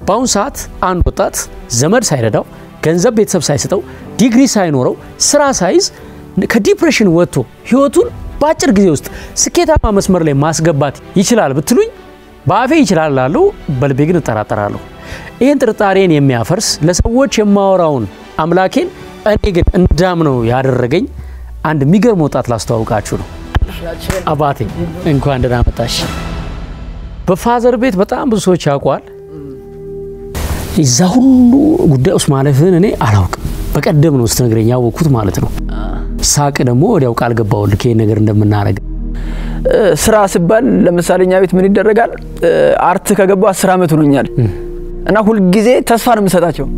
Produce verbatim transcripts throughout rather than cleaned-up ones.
ባውን ሰዓት አንድ ወጣት ዘመድ ሳይረዳው ገንዘብ ቤተሰብ ሳይሰጠው ዲግሪ ሳይኖረው ስራ ሳይዝ ከዲፕሬሽን ወጥቶ ህይወቱን ባጭር ጊዜ ውስጥ ስኬታማ መስመር ላይ ማስገባት ይችላል ብትሉኝ ባፌ ይችላል ላለው በልቤ ግን ተራጠራለሁ ይሄን ጥርጣሬን የሚያፈርስ ለሰዎች የማወራውን አምላኬን እኔ ግን እንዳምነው ያደረገኝ አንድ ሚገርም ወጣት ላስተዋውቃችሁ ነው አባቴ እንኳን ደህና መጣሽ በፋዘር ቤት በጣም ብዙ ሰዎች ያውቋል ይዛ ሁሉ ጉዳይ ውስጥ ማለፍን እኔ አላውቅም በቀደም ነው ስትነግረኝ ያወኩት ማለት ነው ሳቅ ደግሞ ወዲያው ቃል ገባውልክ ይሄን ነገር እንደምናረግ ስራ ሲባል ለምሳሌኛ ቤት ምን ይደረጋል አርት ከገባው አስር አመት ሆኖኛል እና ሁሉ ጊዜ ተስፋ ነው የምሰጣቸው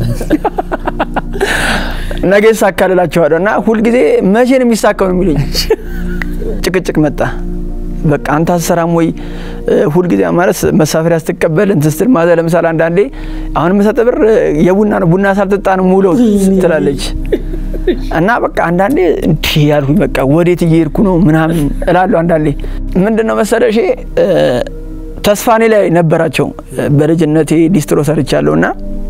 ነገ ይሳካልላቸዋል እና ሁሉ ጊዜ መቼ ነው የሚሳካው ነው የሚሉኝ ጭቅጭቅ መጣ በቃ አንተ አሰራም ወይ ሁሉ ጊዜ ማለት መሳፈሪያ ስትቀበል እንትስትል ማዘ ለምሳሌ አንድ አንዴ አሁን መሰጠብር የቡና ነው ቡና ሳልጠጣ ነው ሙሉ ትላለች እና በቃ አንድ አንዴ እንት ያልኩኝ በቃ ወዴት እየሄድኩ ነው ምናምን እላለሁ አንድ አንዴ ምንድነው መሰለሽ ተስፋኔ ላይ ነበራቸው በልጅነቴ ሊስትሮ ሰርቻለሁና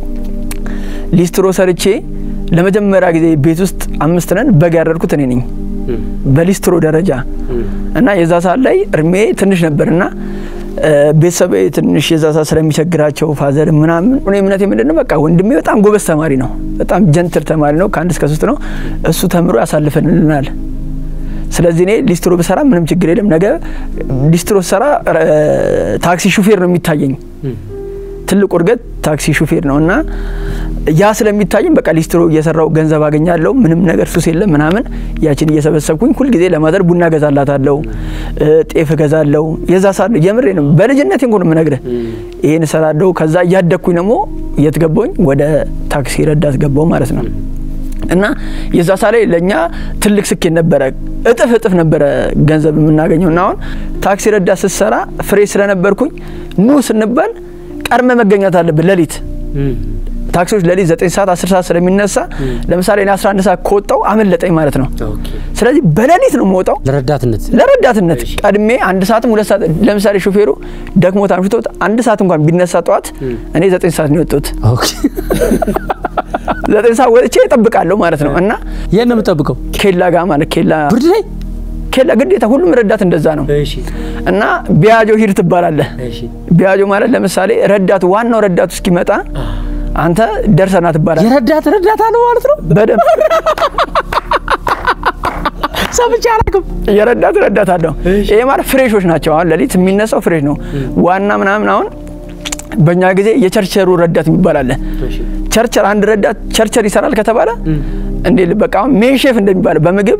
ሊስትሮ ሰርቼ ለመጀመሪያ ጊዜ ቤት ውስጥ አምስት ነን በጋርርኩት እኔ ነኝ በሊስትሮ ደረጃ እና የዛ ሰዓት ላይ እርሜ ትንሽ ነበርና ቤተሰቤ ትንሽ የዛ ሰዓት ስለሚቸግራቸው ፋዘር ምናምን እኔ ምንቴ ምንድነው በቃ ወንድሜ በጣም ጎበዝ ተማሪ ነው በጣም ጀንትል ተማሪ ነው ከአንድ እስከ ሶስት ነው እሱ ተምሮ ያሳልፈንልናል ስለዚህ እኔ ሊስትሮ በሰራ ምንም ችግር የለም ነገ ሊስትሮ ሰራ ታክሲ ሹፌር ነው የሚታየኝ ትልቁ እርገት ታክሲ ሹፌር ነውና ያ ስለሚታየኝ በቃ ሊስትሮ እየሰራው ገንዘብ አገኛለሁ ምንም ነገር ሱስ የለም ምናምን ያችን እየሰበሰብኩኝ ሁሉ ጊዜ ለማዘር ቡና ገዛላታለሁ ጤፍ ገዛለሁ የዛ ሰዓት የምሬ ነው በልጅነቴ እንኳን ምነግረ ይሄን ሰራለው ከዛ ያደኩኝ ደግሞ የትገባኝ ወደ ታክሲ ረዳት ገባው ማለት ነው እና የዛ ሰዓት ለኛ ትልቅ ስኬት ነበር እጥፍ እጥፍ ነበር ገንዘብ የምናገኘውና አሁን ታክሲ ረዳት ሲሰራ ፍሬ ስለነበርኩኝ ኑ ስንባል ቀርመ መገኘት አለበት ለሊት ታክሲዎች ለሊት ዘጠኝ ሰዓት አስር ሰዓት ስለሚነሳ ለምሳሌ እኔ አስራ አንድ ሰዓት ኮጣው አመለጠኝ ማለት ነው ስለዚህ በለሊት ነው ሞጣው ለረዳትነት ለረዳትነት ቀድሜ አንድ ሰዓትም ሁለት ሰዓት ለምሳሌ ሹፌሩ ደክሞት አምሽቶት አንድ ሰዓት እንኳን ቢነሳ ጧት እኔ ዘጠኝ ሰዓት ነው የወጣሁት ኦኬ ዘጠኝ ሰዓት ወጥቼ እጠብቃለሁ ማለት ነው እና የት ነው የምጠብቀው ኬላ ጋር ማለት ኬላ ብርድ ላይ ኬላ ግዴታ ሁሉም ረዳት እንደዛ ነው እሺ እና ቢያጆ ሂድ ትባላለህ እሺ ቢያጆ ማለት ለምሳሌ ረዳት ዋናው ረዳት እስኪመጣ አንተ ደርሰና ትባላለህ የረዳት ረዳት አለው ማለት ነው በደም ሰምቼ አላውቅም የረዳት ረዳት አለው ይሄ ማለት ፍሬሾች ናቸው አሁን ለሊት የሚነሳው ፍሬሽ ነው ዋና ምናምን አሁን በእኛ ጊዜ የቸርቸሩ ረዳት ይባላል እሺ ቸርቸር አንድ ረዳት ቸርቸር ይሰራል ከተባለ እንዴ በቃ ሜን ሼፍ እንደሚባል በመግብ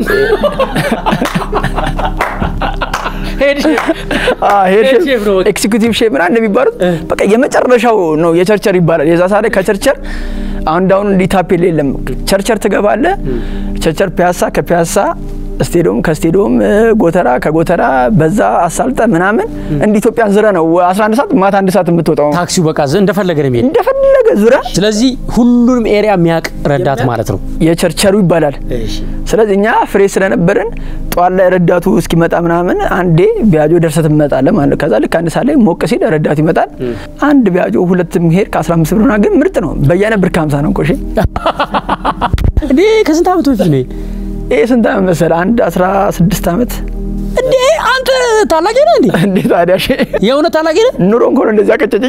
ሄድ ሼፍ አ ሄድ ሼፍ ኤክዚኪዩቲቭ ሼፍ ምናምን እንደሚባሉት በቃ የመጨረሻው ነው የቸርቸር ይባላል የዛ ሰዓት ከቸርቸር አሁን ዳውን ሊታፔል የለም ቸርቸር ትገባለ ቸርቸር ፒያሳ ከፒያሳ ስቴዲየም ከስቴዲየም ጎተራ ከጎተራ በዛ አሳልጠ ምናምን እንደ ኢትዮጵያ ዝራ ነው አስራ አንድ ሰዓት ማታ አንድ ሰዓት የምትወጣው ታክሲው በቃ እንደፈለገ ነው የሚሄድ እንደፈለገ ዝራ ስለዚህ ሁሉንም ኤሪያ የሚያቅ ረዳት ማለት ነው የቸርቸሩ ይባላል እሺ ስለዚህ እኛ ፍሬ ስለነበርን ጧል ላይ ረዳቱ እስኪመጣ ምናምን አንዴ ቢያጆ ደርሰት መጣለ ማለት ከዛ ልክ አንድ ሰዓት ላይ ሞቅ ሲል ረዳት ይመጣል አንድ ቢያጆ ሁለትም ሄድ ከ15 ብር ነው ግን ምርጥ ነው በየነ ብር ከ50 ነው ቆሽ እንዴ ከስንት አመት በፊት ነው እይ ስንት አመት መሰለ አንድ አስራ ስድስት አመት እንዴ አንተ ታላቂ ነህ እንዴ እንዴ ታዲያ እሺ የሆነ ታላቂ ነህ ኑሮ እንኳን እንደዛ ቀጨጨኝ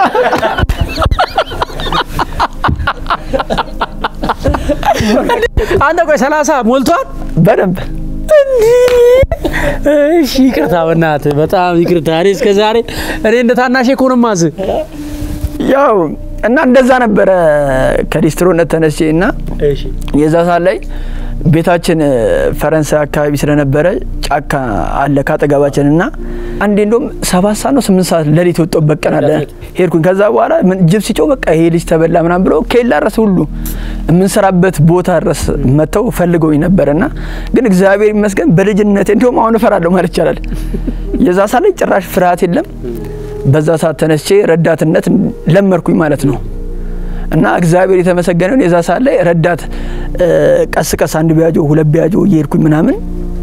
አንተ ቆይ ሰላሳ ሞልቷል በደንብ እንዴ እሺ ይቅርታ በእናትህ በጣም ይቅርታ እኔ እስከ ዛሬ እኔ እንደ ታናሽ ኮንማዝ ያው እና እንደዛ ነበር ከዲስትሮነት ተነስቼና እሺ የዛ ሰዓት ላይ ቤታችን ፈረንሳይ አካባቢ ስለነበረ ጫካ አለ ካጠጋባችንና አንዴ እንደም ሰባት ሰዓት ነው ስምንት ሰዓት ለሊት ወጥቶ በቀናለ ሄድኩኝ ከዛ በኋላ ጅብ ሲጮህ በቃ ይሄ ልጅ ተበላ ምናምን ብሎ ከላ ራስ ሁሉ ምን ሰራበት ቦታ ራስ መተው ፈልገውኝ ነበርና ግን እግዚአብሔር ይመስገን በልጅነቴ እንደውም አሁን ፈራለሁ ማለት ይችላል የዛ ሰዓት ላይ ጭራሽ ፍርሃት የለም በዛ ሰዓት ተነስቼ ረዳትነት ለመርኩኝ ማለት ነው እና እግዚአብሔር የተመሰገነው የዛ ሰዓት ላይ ረዳት ቀስ ቀስ አንድ ቢያጆ ሁለት ቢያጆ እየሄድኩኝ ምናምን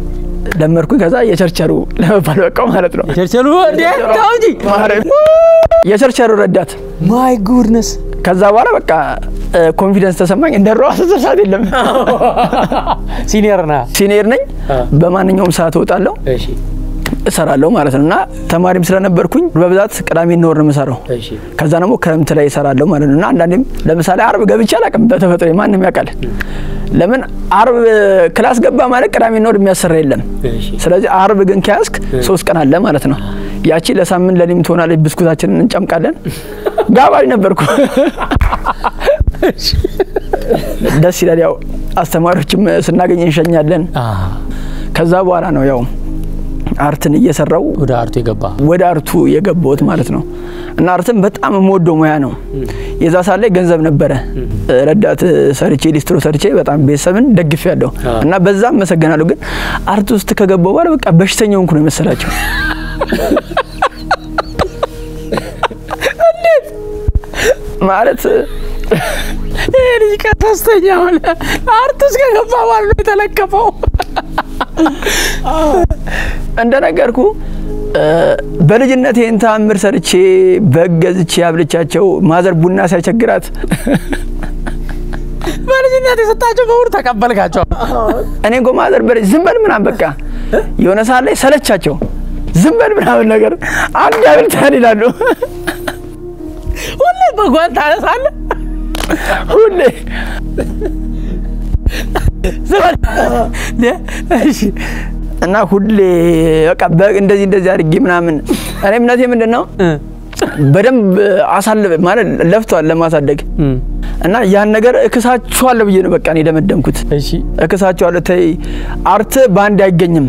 ለመርኩኝ ከዛ የቸርቸሩ ለመባል በቃው ማለት ነው ቸርቸሩ እንዴ ታውጂ የቸርቸሩ ረዳት ማይ ጉድነስ ከዛ በኋላ በቃ ኮንፊደንስ ተሰማኝ እንደሮ አሰሰሳት የለም ሲኒየር ና ሲኒየር ነኝ በማንኛውም ሰዓት ወጣለሁ እሺ እሰራለሁ ማለት ነውና ተማሪም ስለነበርኩኝ በብዛት ቅዳሜ ነው ወር መሰራው እሺ ከዛ ደግሞ ክረምት ላይ እሰራለሁ ማለት ነውና አንዳንዴም ለምሳሌ አርብ ገብቼ አላቀም በተፈጥሮ ማንንም ያውቃል ለምን አርብ ክላስ ገባ ማለት ቅዳሜ ነው የሚያሰራ የለም እሺ ስለዚህ አርብ ግን ከያስክ ሶስት ቀን አለ ማለት ነው ያቺ ለሳምንት ለሊም ትሆናለች ብስኩታችንን እንጨምቃለን ጋባሪ ነበርኩ ደስ ይላል ያው አስተማሪዎችም ስናገኝ እንሸኛለን ከዛ በኋላ ነው ያው አርትን እየሰራው ወደ አርቱ የገባ ወደ አርቱ የገባሁት ማለት ነው እና አርትን በጣም ሞዶ ሙያ ነው የዛ ሳለ ገንዘብ ነበረ ረዳት ሰርቼ ሊስትሮ ሰርቼ በጣም ቤተሰብን ደግፌያለሁ እና በዛም መሰገናለሁ ግን አርት ውስጥ ከገባው በኋላ በቃ በሽተኛው እንኩ ነው መሰላቸው እንዴት ማለት እኔ ከተስተኛው አርት ውስጥ ከገባ በኋላ የተለከፈው እንደነገርኩ በልጅነቴ እንታምር ሰርቼ በገዝቼ ያብልቻቸው ማዘር ቡና ሳይቸግራት በልጅነቴ ሰጣቸው በውር ተቀበልካቸው እኔ እንኳ ማዘር በል ዝም በል ምናምን በቃ የሆነ ሰዓት ላይ ሰለቻቸው ዝም በል ምናምን ነገር አንድ ያብልታል ይላሉ ሁሌ በጓን ታነሳለህ ሁሌ ዘመን እሺ እና ሁሌ በቃ እንደዚህ እንደዚህ አድርጌ ምናምን እኔ ምንነቴ ምንድነው በደንብ አሳልፈ ማለት ለፍቷል ለማሳደግ እና ያን ነገር እከሳቸዋለሁ ብዬ ነው በቃ እኔ ደመደምኩት እሺ እከሳቸዋለሁ ተይ አርት ባንድ አይገኝም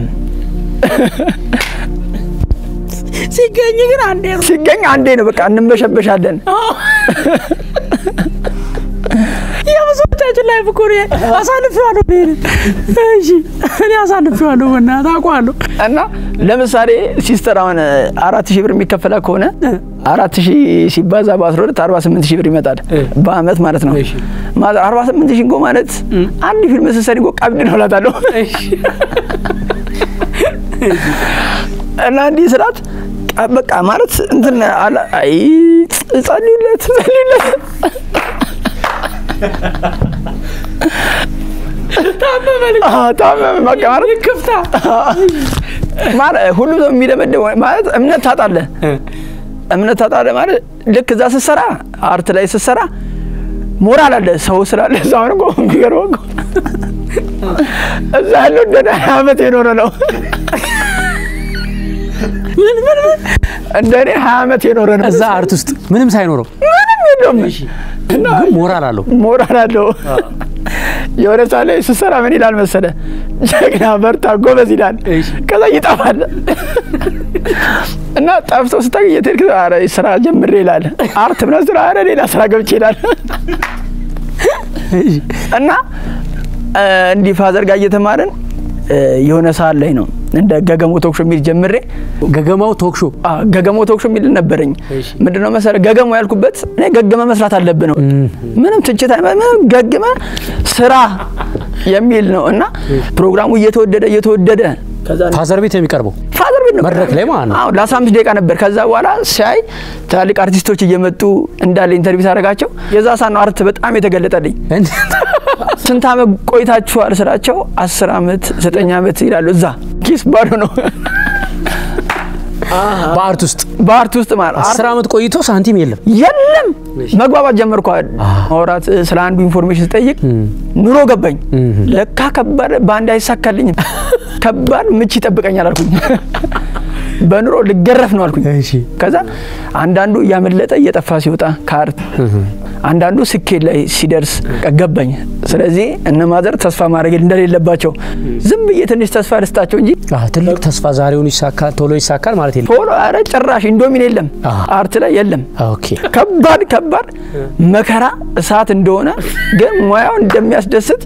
ሲገኝ ግን አንዴ ነው ሲገኝ አንዴ ነው በቃ እንበሸበሻለን የብዙዎቻችን ላይ ፍቁር አሳልፈዋለሁ እሺ እኔ አሳልፈዋለሁ እና ታቋለሁ እና ለምሳሌ ሲስተር አሁን አራት ሺህ ብር የሚከፈላ ከሆነ አራት ሺህ ሲባዛ በ12 አርባ ስምንት ሺህ ብር ይመጣል በአመት ማለት ነው ማለት አርባ ስምንት ሺህ እንኳን ማለት አንድ ፊልም ሰሰሪ እንኳን ቀብድ ነው ላታለው እሺ እና እንዲህ ስራት በቃ ማለት እንትን አይ ጻልዩለት ጻልዩለት ታመመልኝ አዎ ታመመ በቃ ማለት ይከፍታ ማለት ሁሉ ሰው የሚደመደው ማለት እምነት ታጣለ እምነት ታጣለ ማለት ልክ እዛ ስሰራ አርት ላይ ስሰራ ሞራል አለ ሰው ስላለ እዛው ነው የሚገርመው እዛ ያለው ደና አመት የኖረ ነው ምን ምን እንደኔ ሃያ አመት የኖረ ነው እዛ አርት ውስጥ ምንም ሳይኖረው ምንም የለም ግን ሞራል አለው ሞራል አለው የሆነ ሳለ ስሰራ ምን ይላል መሰለ ጀግና በርታ ጎበዝ ይላል ከዛ ይጣፋል እና ጣፍቶ ስታገኝ የትርክ አረ ስራ ጀምሬ ይላል አርት ብለ ስራ አረ ሌላ ስራ ገብቼ ይላል እና እንዲ ፋዘር ጋር እየተማረን የሆነ ሰዓት ላይ ነው እንደ ገገሞ ቶክሾ ሚል ጀምሬ ገገማው ቶክሾ አ ገገሞ ቶክሾ ሚል ነበርኝ ምንድነው መሰለ ገገሞ ያልኩበት እኔ ገገመ መስራት አለብኝ ነው ምንም ትችት አይመም ገገመ ስራ የሚል ነው እና ፕሮግራሙ እየተወደደ እየተወደደ ከዛ ፋዘር ቤት የሚቀርበው ፋዘር ቤት ነው መድረክ ላይ ማለት ነው አው ለአስራ አምስት ደቂቃ ነበር ከዛ በኋላ ሳይ ታሊቅ አርቲስቶች እየመጡ እንዳለ ኢንተርቪው አደረጋቸው የዛ ሳን አርት በጣም የተገለጠልኝ ስንት አመት ቆይታችኋል ስራቸው አስር አመት ዘጠኝ አመት ይላሉ እዛ ኪስ ባዶ ነው በአርት ውስጥ በአርት ውስጥ ማለት አስር አመት ቆይቶ ሳንቲም የለም የለም መግባባት ጀመርኩ አውራት ስለ አንዱ ኢንፎርሜሽን ጠይቅ ኑሮ ገባኝ ለካ ከባድ ባንድ አይሳካልኝ ከባድ ምች ይጠብቀኛል አልኩኝ በኑሮ ልገረፍ ነው አልኩኝ እሺ ከዛ አንዳንዱ ያመለጠ እየጠፋ ሲወጣ ካርት አንዳንዱ ስኬት ላይ ሲደርስ ገባኝ ስለዚህ እነ ማዘር ተስፋ ማድረግ እንደሌለባቸው ዝም ብዬ ትንሽ ተስፋ ልስጣቸው እንጂ ትልቅ ተስፋ ዛሬውን ይሳካል ቶሎ ይሳካል ማለት የለም ቶሎ አረ ጭራሽ ኢንዶሚን የለም አርት ላይ የለም ኦኬ ከባድ ከባድ መከራ እሳት እንደሆነ ግን ሙያው እንደሚያስደስት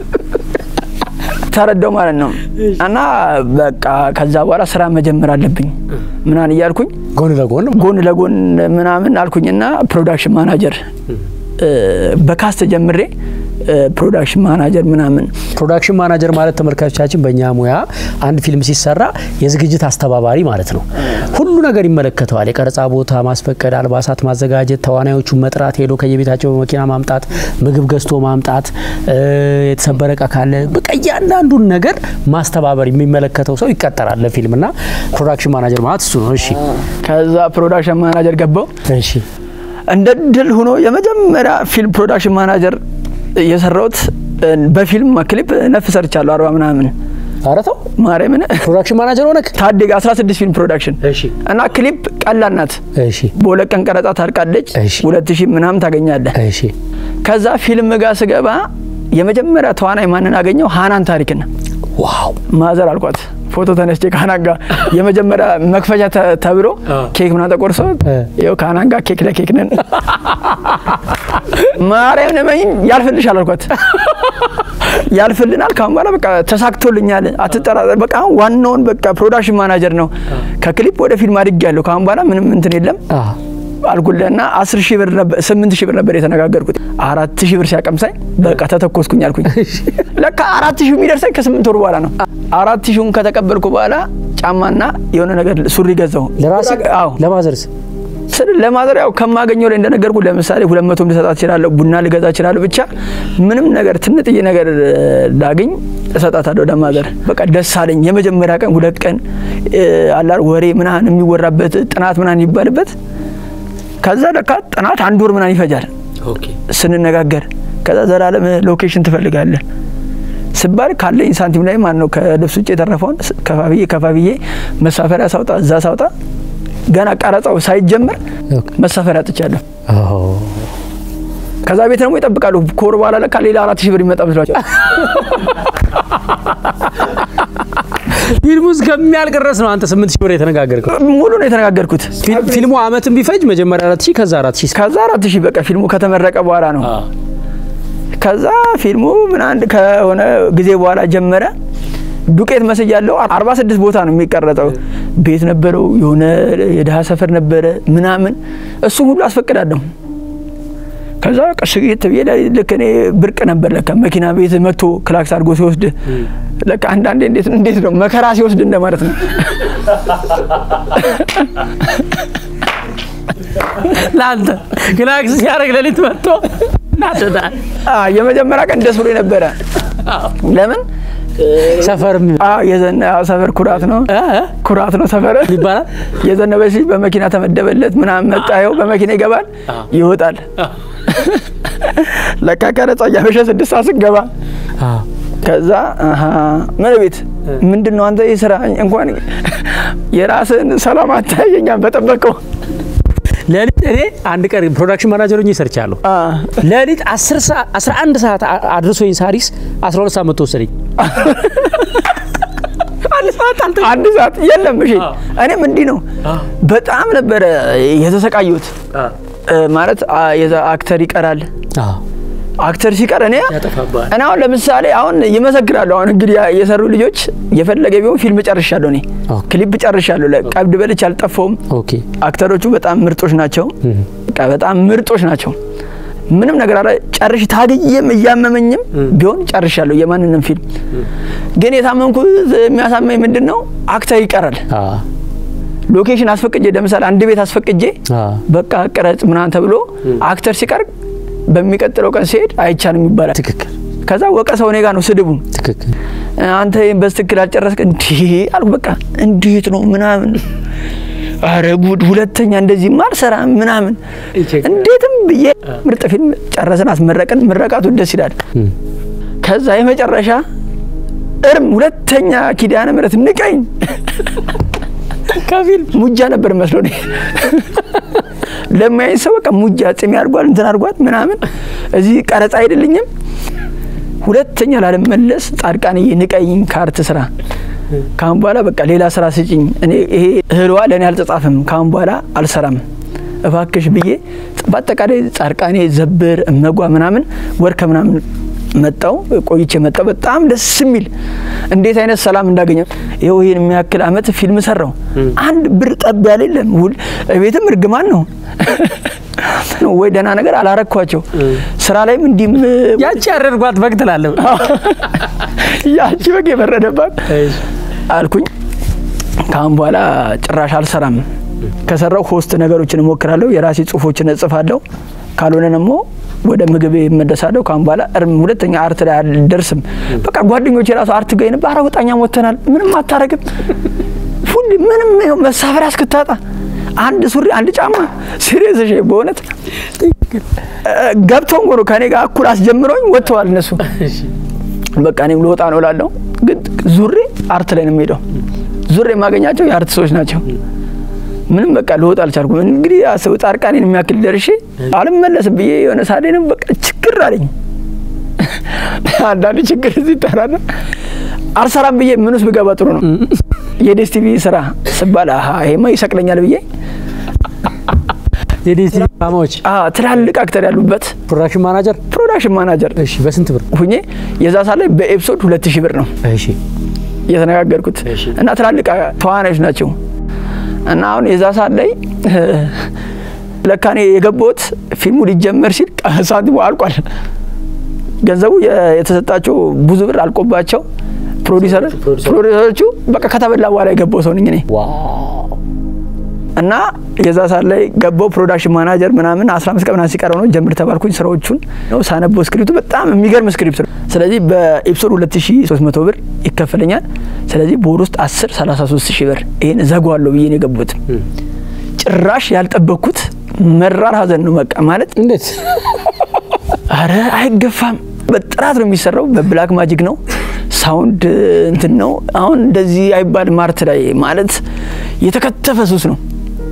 ተረዳው ማለት ነው እና በቃ ከዛ በኋላ ስራ መጀመር አለብኝ ምናን ይያልኩኝ ጎን ለጎን ጎን ለጎን ምናምን አልኩኝና ፕሮዳክሽን ማናጀር በካስት ጀምሬ ፕሮዳክሽን ማናጀር ምናምን ፕሮዳክሽን ማናጀር ማለት ተመልካቾቻችን በእኛ ሙያ አንድ ፊልም ሲሰራ የዝግጅት አስተባባሪ ማለት ነው ሁሉ ነገር ይመለከተዋል የቀረጻ ቦታ ማስፈቀድ አልባሳት ማዘጋጀት ተዋናዮቹን መጥራት ሄዶ ከየቤታቸው በመኪና ማምጣት ምግብ ገዝቶ ማምጣት የተሰበረ ዕቃ ካለ በቃ ያንዳንዱን ነገር ማስተባበር የሚመለከተው ሰው ይቀጠራል ለፊልምና ፕሮዳክሽን ማናጀር ማለት እሱ ነው እሺ ከዛ ፕሮዳክሽን ማናጀር ገባው እሺ እንደ ድል ሆኖ የመጀመሪያ ፊልም ፕሮዳክሽን ማናጀር የሰራውት በፊልም ክሊፕ ነፍ ሰርቻለሁ አርባ ምናምን አረተው ማርያምን ፕሮዳክሽን ማናጀር ሆነክ ታዲግ አስራ ስድስት ፊልም ፕሮዳክሽን እሺ እና ክሊፕ ቀላል ናት እሺ በሁለት ቀን ቀረጻ ታልቃለች ሁለት ሺህ ምናምን ታገኛለህ እሺ ከዛ ፊልም ጋር ስገባ የመጀመሪያ ተዋናይ ማንን አገኘው ሃናን ታሪክና ዋው ማዘር አልኳት ፎቶ ተነስቼ ካናን ጋር የመጀመሪያ መክፈቻ ተብሎ ኬክ ምናምን ተቆርሶ ይኸው ካናን ጋር ኬክ ለኬክ ነን ማርያም ነኝ ያልፈልሻል አልኳት ያልፈልናል ካሁን በኋላ በቃ ተሳክቶልኛል አትጠራጠር በቃ ዋናውን በቃ ፕሮዳክሽን ማናጀር ነው ከክሊፕ ወደ ፊልም አድርጌያለሁ ካሁን በኋላ ምንም እንትን የለም አልኩለና አስር ሺህ ብር ነበር ስምንት ሺህ ብር ነበር የተነጋገርኩት አራት ሺህ ብር ሲያቀምሳኝ በቃ ተተኮስኩኝ አልኩኝ ለካ አራት ሺህ የሚደርሰኝ ከስምንት ወር በኋላ ነው አራት ሺህን ከተቀበልኩ በኋላ ጫማና የሆነ ነገር ሱሪ ገዛው ለራስ አው ለማዘርስ ስለ ለማዘር ያው ከማገኘው ላይ እንደነገርኩ ለምሳሌ ሁለት መቶ ልሰጣት ይችላል ቡና ልገዛ ይችላል ብቻ ምንም ነገር ትንጥዬ ነገር ላገኝ እሰጣታለሁ ለማዘር በቃ ደስ አለኝ የመጀመሪያ ቀን ሁለት ቀን አላር ወሬ ምናን የሚወራበት ጥናት ምናን ይባልበት ከዛ ለካ ጥናት አንድ ወር ምናን ይፈጃል ኦኬ ስንነጋገር ከዛ ዘላለም ሎኬሽን ትፈልጋለህ ስባል ካለኝ ሳንቲም ላይ ማን ነው ከልብስ ውጪ የተረፈውን ከፋብዬ ከፋብዬ መሳፈሪያ ሳውጣ እዛ ሳውጣ ገና ቀረጻው ሳይጀምር መሳፈሪያ አጥቻለሁ አዎ ከዛ ቤት ነው ይጠብቃሉ ኮር በኋላ ለካ ሌላ አራት ሺህ ብር ይመጣ መስሏቸው ፊልሙስ ከሚያልቅ ድረስ ነው አንተ ስምንት ሺህ ብር የተነጋገርከው ሙሉ ነው የተነጋገርኩት ፊልሙ አመትን ቢፈጅ መጀመሪያ አራት ሺህ ከዛ አራት ሺህ ከዛ አራት ሺህ በቃ ፊልሙ ከተመረቀ በኋላ ነው ከዛ ፊልሙ ምን አንድ ከሆነ ጊዜ በኋላ ጀመረ ዱቄት መስያለው አርባ ስድስት ቦታ ነው የሚቀረጠው ቤት ነበረው የሆነ የደሃ ሰፈር ነበረ ምናምን እሱ ሁሉ አስፈቅዳለሁ ከዛ ቀስቂት በየለ ለከኔ ብርቅ ነበር ለካ መኪና ቤት መጥቶ ክላክስ አድርጎ ሲወስድ ለካ አንድ አንድ እንዴት እንዴት ነው መከራ ሲወስድ እንደማለት ነው ላንተ ክላክስ ሲያረግ ለሊት መጥቶ ናተዳ አ የመጀመሪያ ቀን ደስ ብሎ ነበር ለምን ሰፈር አ የዘነ ሰፈር ኩራት ነው ኩራት ነው ሰፈር ይባላል የዘነበሽ በመኪና ተመደበለት ምናምን መጣየው በመኪና ይገባል ይወጣል ለካ ቀረጻ ያበሻ ስድስት አስገባ አ ከዛ አሃ መለቤት ምንድነው አንተ የሥራ እንኳን የራስን ሰላም አታየኛ በጠበቀው ለሊት እኔ አንድ ቀን ፕሮዳክሽን ማናጀር ሆኜ ሰርቻለሁ አ ለሊት አስር ሰዓት አስራ አንድ ሰዓት አድርሶኝ ሳሪስ አስራ ሁለት ሰዓት መጥቶ ወሰደኝ አንድ ሰዓት አንድ ሰዓት የለም እሺ እኔም እንዲ ነው በጣም ነበር የተሰቃዩት ማለት የዛ አክተር ይቀራል አ አክተር ሲቀር እኔ እኔ አሁን ለምሳሌ አሁን ይመሰክራሉ አሁን እንግዲህ የሰሩ ልጆች የፈለገ ቢሆን ፊልም ጨርሻለሁ እኔ ክሊፕ ጨርሻለሁ ለቀብድ በልች አልጠፋውም ኦኬ አክተሮቹ በጣም ምርጦች ናቸው በቃ በጣም ምርጦች ናቸው ምንም ነገር አለ ጨርሽ ታገየም ያመመኝም ቢሆን ጨርሻለሁ የማንንም ፊልም ግን የታመንኩት የሚያሳመኝ ምንድነው አክተር ይቀራል አ ሎኬሽን አስፈቅጄ ለምሳሌ አንድ ቤት አስፈቅጄ በቃ ቀረጽ ምናን ተብሎ አክተር ሲቀር በሚቀጥለው ቀን ሲሄድ አይቻልም ይባላል ትክክል ከዛ ወቀሰው እኔ ጋር ነው ስድቡ ትክክል አንተ በስትክክል አልጨረስክ እንዴ አልኩ በቃ እንዴት ነው ምናምን አረ ጉድ ሁለተኛ እንደዚህ ማልሰራ ምናምን እንዴትም በየ ምርጥ ፊልም ጨረሰን አስመረቀን ምረቃቱ ደስ ይላል ከዛ የመጨረሻ እርም ሁለተኛ ኪዳነ ምረት ንቀኝ ከፊል ሙጃ ነበር መስሎኝ ለማይ ሰው በቃ ሙጃ ጽም ያርጓል እንትን አርጓል ምናምን እዚህ ቀረጻ አይደልኝም ሁለተኛ ላለመለስ ጻድቃን ንቀኝ ካርት ስራ ካም በኋላ በቃ ሌላ ስራ ስጪኝ እኔ ይሄ ህልዋ ለኔ አልተጻፈም ካም በኋላ አልሰራም እባክሽ ብዬ በአጠቃላይ ጻድቃኔ ዘብር እመጓ ምናምን ወርከ ምናምን መጣው ቆይቼ መጣው በጣም ደስ የሚል እንዴት አይነት ሰላም እንዳገኘው ይሄው ይሄን የሚያክል አመት ፊልም ሰራው አንድ ብር ጠብ ያለ የለም ሁሉ ቤትም እርግማን ነው ወይ ደና ነገር አላረኳቸው ስራ ላይም እንዲም ያቺ ያረርጓት በግ ትላለህ ያቺ በግ የበረደባት አልኩኝ ካም በኋላ ጭራሽ አልሰራም ከሰራው ሆስት ነገሮችን እሞክራለሁ የራሴ ጽሁፎችን እጽፋለሁ ካልሆነ ደግሞ ወደ ምግብ እመደሳለሁ ካም በኋላ ሁለተኛ አርት ላይ አልደርስም በቃ ጓደኞቼ ራሱ አርት ጋር ይነባ አራውጣኛ ወተናል ምንም አታረግም ሁሉ ምንም መሳፈሪያ እስክታጣ አንድ ሱሪ አንድ ጫማ ሲሪየስ እሺ በእውነት ገብቶን ጎሮ ከኔ ጋር አኩል አስጀምሮኝ ወጥተዋል እነሱ በቃ እኔም ልወጣ ነው እላለሁ ግን ዙሬ አርት ላይ ነው የምሄደው ዙሬ ማገኛቸው የአርት ሰዎች ናቸው ምንም በቃ ልወጣ አልቻልኩም እንግዲህ አሰው ጣርቃኔን የሚያክል ደርሼ አልመለስም ብዬ የሆነ ሳደንም በቃ ችግር አለኝ አንዳንድ ችግር እዚህ ተራና አርሰራም ብዬ ምንስ ብገባ ጥሩ ነው የዲስቲቪ ስራ ስባል አሃ ይሄማ ይሰቅለኛል ብዬ የዲስቲቪ ማማዎች አ ትላልቅ አክተር ያሉበት ፕሮዳክሽን ማናጀር ፕሮዳክሽን ማናጀር እሺ በስንት ብር ሁኜ የዛ ሳለ በኤፒሶድ ሁለት ሺህ ብር ነው እሺ የተነጋገርኩት እና ትላልቅ ተዋናዮች ናቸው እና አሁን የዛ ሳለ ለካኔ የገቦት ፊልሙ ሊጀመር ሲል ሳንቲሙ አልቋል ገንዘቡ የተሰጣቸው ብዙ ብር አልቆባቸው ፕሮዲዩሰር ፕሮዲዩሰሮቹ በቃ ከተበላ በኋላ የገባው ሰው ነኝ እኔ ዋው እና የዛ ሳለ ላይ ገባው ፕሮዳክሽን ማናጀር ምናምን አስራ አምስት ቀን ሲቀረው ነው ጀምር ተባልኩኝ ስራዎቹን ነው ሳነበው ስክሪፕቱ በጣም የሚገርም ስክሪፕት ነው ስለዚህ በኤፒሶድ ሁለት ሺህ ሶስት መቶ ብር ይከፈለኛል ስለዚህ በወር ውስጥ አስር ሰላሳ ሶስት ሺህ ብር ይሄን ዘጓለው ብዬ ነው የገቡት ጭራሽ ያልጠበኩት መራር ሀዘን ነው በቃ ማለት እንዴት አረ አይገፋም በጥራት ነው የሚሰራው በብላክ ማጂክ ነው ሳውንድ እንትን ነው አሁን እንደዚህ አይባል ማርት ላይ ማለት የተከተፈ ሱስ ነው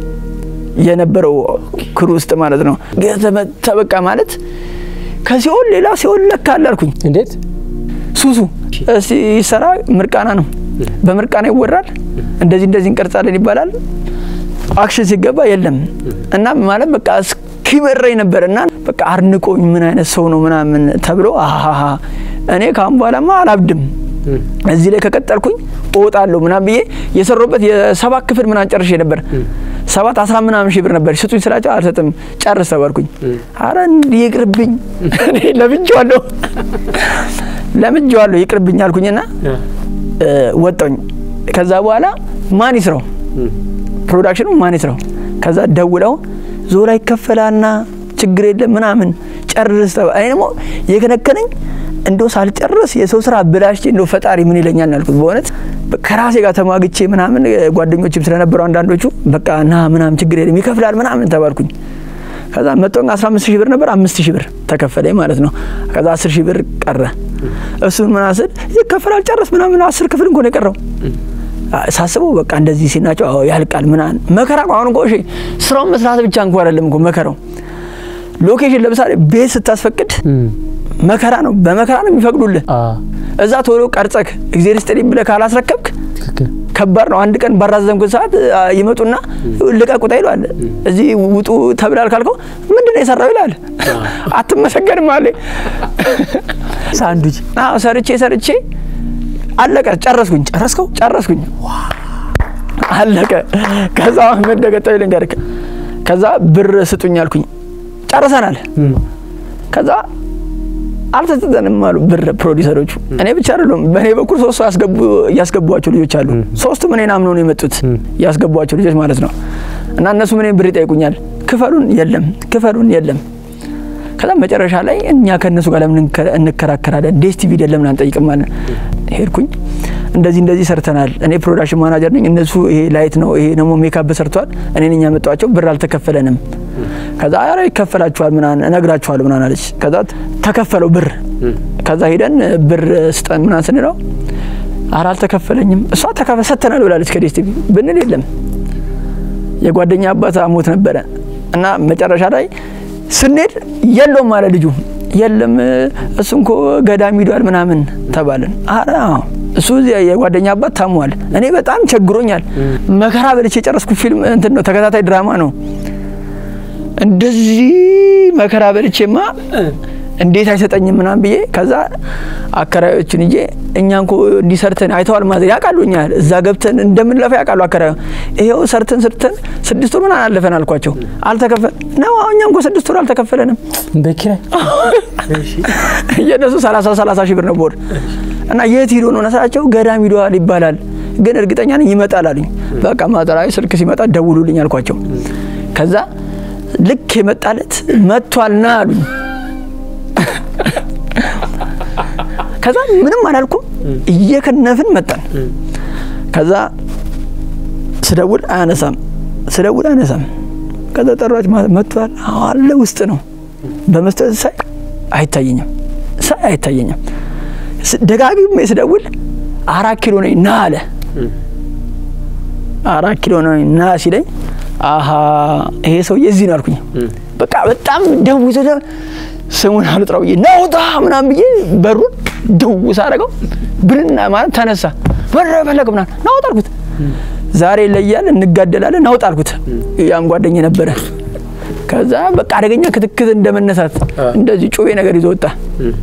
የነበረው ክሩ ውስጥ ማለት ነው ተበቃ ማለት ከሲኦል ሌላ ሲኦል ለካል አልኩኝ እንዴት ሱሱ እሺ ይሰራ ምርቃና ነው በምርቃና ይወራል እንደዚህ እንደዚህ እንቀርጻለን ይባላል አክሽን ሲገባ የለም እና ማለት በቃ እስኪመረኝ ነበርና በቃ አርንቆኝ ምን አይነት ሰው ነው ምናምን ተብሎ አሃሃ እኔ ካም በኋላማ አላብድም እዚህ ላይ ከቀጠልኩኝ እወጣለሁ ምናምን ብዬ የሰሩበት የሰባት ክፍል ምናምን ጨርሼ ነበር ሰባት አስራ ምናምን ሺህ ብር ነበር ስጡኝ ስላቸው አልሰጥም ጨርስ ተባልኩኝ አረ ይቅርብኝ እኔ ለምንጆአለሁ ለምንጆአለሁ ይቅርብኝ አልኩኝና ወጣኝ ከዛ በኋላ ማን ይስራው ፕሮዳክሽኑ ማን ይስራው ከዛ ደውለው ዞላ ይከፈላልና ችግር የለም ምናምን ጨርስ ተባ እኔ ደግሞ የከነከነኝ እንደው ሳልጨርስ የሰው ስራ ብላሽቼ እንደው ፈጣሪ ምን ይለኛል አልኩት በእውነት ከራሴ ጋር ተማግቼ ምናምን ጓደኞችም ስለነበሩ አንዳንዶቹ በቃ ና ምናምን ችግር የለም ይከፍላል ምናምን ተባልኩኝ ከዛ መጥቶን አስራ አምስት ሺህ ብር ነበር አምስት ሺህ ብር ተከፈለኝ ማለት ነው ከዛ አስር ሺህ ብር ቀረ እሱን ምናስል ይከፈላል ጨርስ ምናምን አስር ክፍል እንኳን የቀረው ሳስበው በቃ እንደዚህ ሲናቸው አዎ ያልቃል ምናን መከራ አሁን ቆሽ ስራው መስራት ብቻ እንኳን አይደለም እኮ መከራው ሎኬሽን ለምሳሌ ቤት ስታስፈቅድ መከራ ነው በመከራ ነው የሚፈቅዱልህ እዛ ቶሎ ቀርጸክ እግዚአብሔር ይስጥልኝ ብለህ ካላስረከብክ ከባድ ነው አንድ ቀን ባራዘምኩ ሰዓት ይመጡና ልቀቁታ ይላል እዚህ ውጡ ተብላል ካልከው ምንድነው የሰራው ይላል አትመሰገንም አለ ሳንዱች አዎ ሰርቼ ሰርቼ አለቀ ጨረስኩኝ ጨረስከው ጨረስኩኝ አለቀ ከዛ ምን ደገጠው ይልንገርክ ከዛ ብር ስጡኝ አልኩኝ ጨርሰናል ከዛ አልተዘዘንም አሉ ብር ፕሮዲዩሰሮቹ እኔ ብቻ አይደለም በኔ በኩል ሶስት ያስገቡ ያስገቡዋቸው ልጆች አሉ ሶስቱ ምን እናምነው ነው የመጡት ያስገቡዋቸው ልጆች ማለት ነው እና እነሱ ምን ብር ይጠይቁኛል ክፈሉን የለም ክፈሉን የለም ከዛ መጨረሻ ላይ እኛ ከነሱ ጋር ለምን እንከራከራለን ዲስቲቪ ለምን አንጠይቅም ማለት ሄድኩኝ እንደዚህ እንደዚህ ሰርተናል እኔ ፕሮዳክሽን ማናጀር ነኝ እነሱ ይሄ ላይት ነው ይሄ ነው ሜካፕ ሰርቷል እኔ ነኝ ያመጣቸው ብር አልተከፈለንም ከዛ አረ ይከፈላችኋል ምናን እነግራችኋለሁ ምናን አለች ከዛ ተከፈለው ብር ከዛ ሄደን ብር ስጠን ምናን ስንለው አረ አልተከፈለኝም እሷ ተከፈለ ሰተናል ብላለች ከዲስቲቪ ብንል የለም የጓደኛ አባት አሞት ነበር እና መጨረሻ ላይ ስንሄድ የለም ማለት ልጁ የለም እሱንኮ ገዳም ሄዷል ምናምን ተባልን አረ እሱ የጓደኛ አባት ታሟል እኔ በጣም ቸግሮኛል መከራ በልቼ ጨረስኩ ፊልም እንትን ነው ተከታታይ ድራማ ነው እንደዚህ መከራ በልቼማ እንዴት አይሰጠኝም ምናምን ብዬ ከዛ አከራዮችን እጄ እኛን እኮ እንዲሰርተን አይተዋል ማለት ያቃሉኛ እዛ ገብተን እንደምንለፋ ያቃሉ አከራዩ ይሄው ሰርተን ሰርተን ስድስት ወር ምናምን አለፈን አልኳቸው አልተከፈለ ነው እኛም እኮ ስድስት ወር አልተከፈለንም በኪራይ እሺ የነሱ ሰላሳ ሰላሳ ሺህ ብር ነው ቦር እና የት ሄዶ ነው ነሳቸው ገዳም ሄዷል ይባላል ግን እርግጠኛ ነኝ ይመጣል አሉኝ በቃ ማጠራይ ስልክ ሲመጣ ደውሉልኝ አልኳቸው ከዛ ልክ የመጣለት መጥቷልና አሉኝ ከዛ ምንም አላልኩም እየከነፍን መጣን ከዛ ስደውል አያነሳም ስደውል አያነሳም ከዛ ጠራች መጥቷል አለ ውስጥ ነው በመስተት ሳይ አይታየኝም ሳይ አይታየኝም ደጋግሜ ስደውል አራት ኪሎ ነኝ ና አለ አራት ኪሎ ነኝ ና ሲለኝ አሃ ይሄ ሰው የዚህ ነው አልኩኝ በቃ በጣም ደውዘ ስሙን አልጥራው ይናውጣ ምናም ብዬ በሩን ደውሳ አረጋው ብልና ማለት ተነሳ በረ ፈለግና ናውጣ አልኩት ዛሬ ለያል እንጋደላለን ናውጣ አልኩት ያም ጓደኛ ነበረ ከዛ በቃ አደገኛ ክትክት እንደመነሳት እንደዚህ ጩቤ ነገር ይዞ ወጣ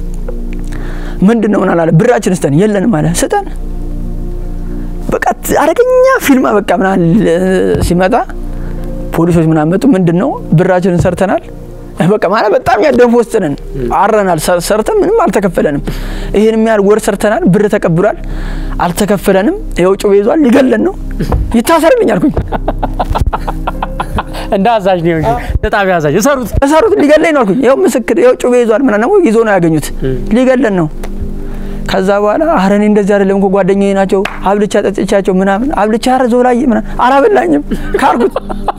ምንድነው ምናላለ ብራችን ስተን የለንም ማለት ስጠን በቃ አደገኛ ፊልም በቃ ምናል ሲመጣ ፖሊሶች ምናምን መጡ ምንድነው ብራችንን ሰርተናል በቃ ማለት በጣም ያደንፎስተን አረናል ሰርተን ምንም አልተከፈለንም ይሄን የሚያል ወር ሰርተናል ብር ተቀብሏል አልተከፈለንም ይሄው ጩቤ ይዟል ሊገለን ነው ይታሰርልኝ አልኩኝ እንደ አዛዥ ነው እንጂ ተጣቢ አዛዥ እሰሩት እሰሩት ሊገለኝ ነው አልኩኝ ይሄው ምስክር ይሄው ጩቤ ይዟል ምናምን ነው ይዞ ነው ያገኙት ሊገለን ነው ከዛ በኋላ አረኔ እንደዚህ አይደለም እኮ ጓደኛዬ ናቸው አብልቻ ጠጥቻቸው ምናምን አብልቻ አረዞላይ ምናምን አላበላኝም ካልኩት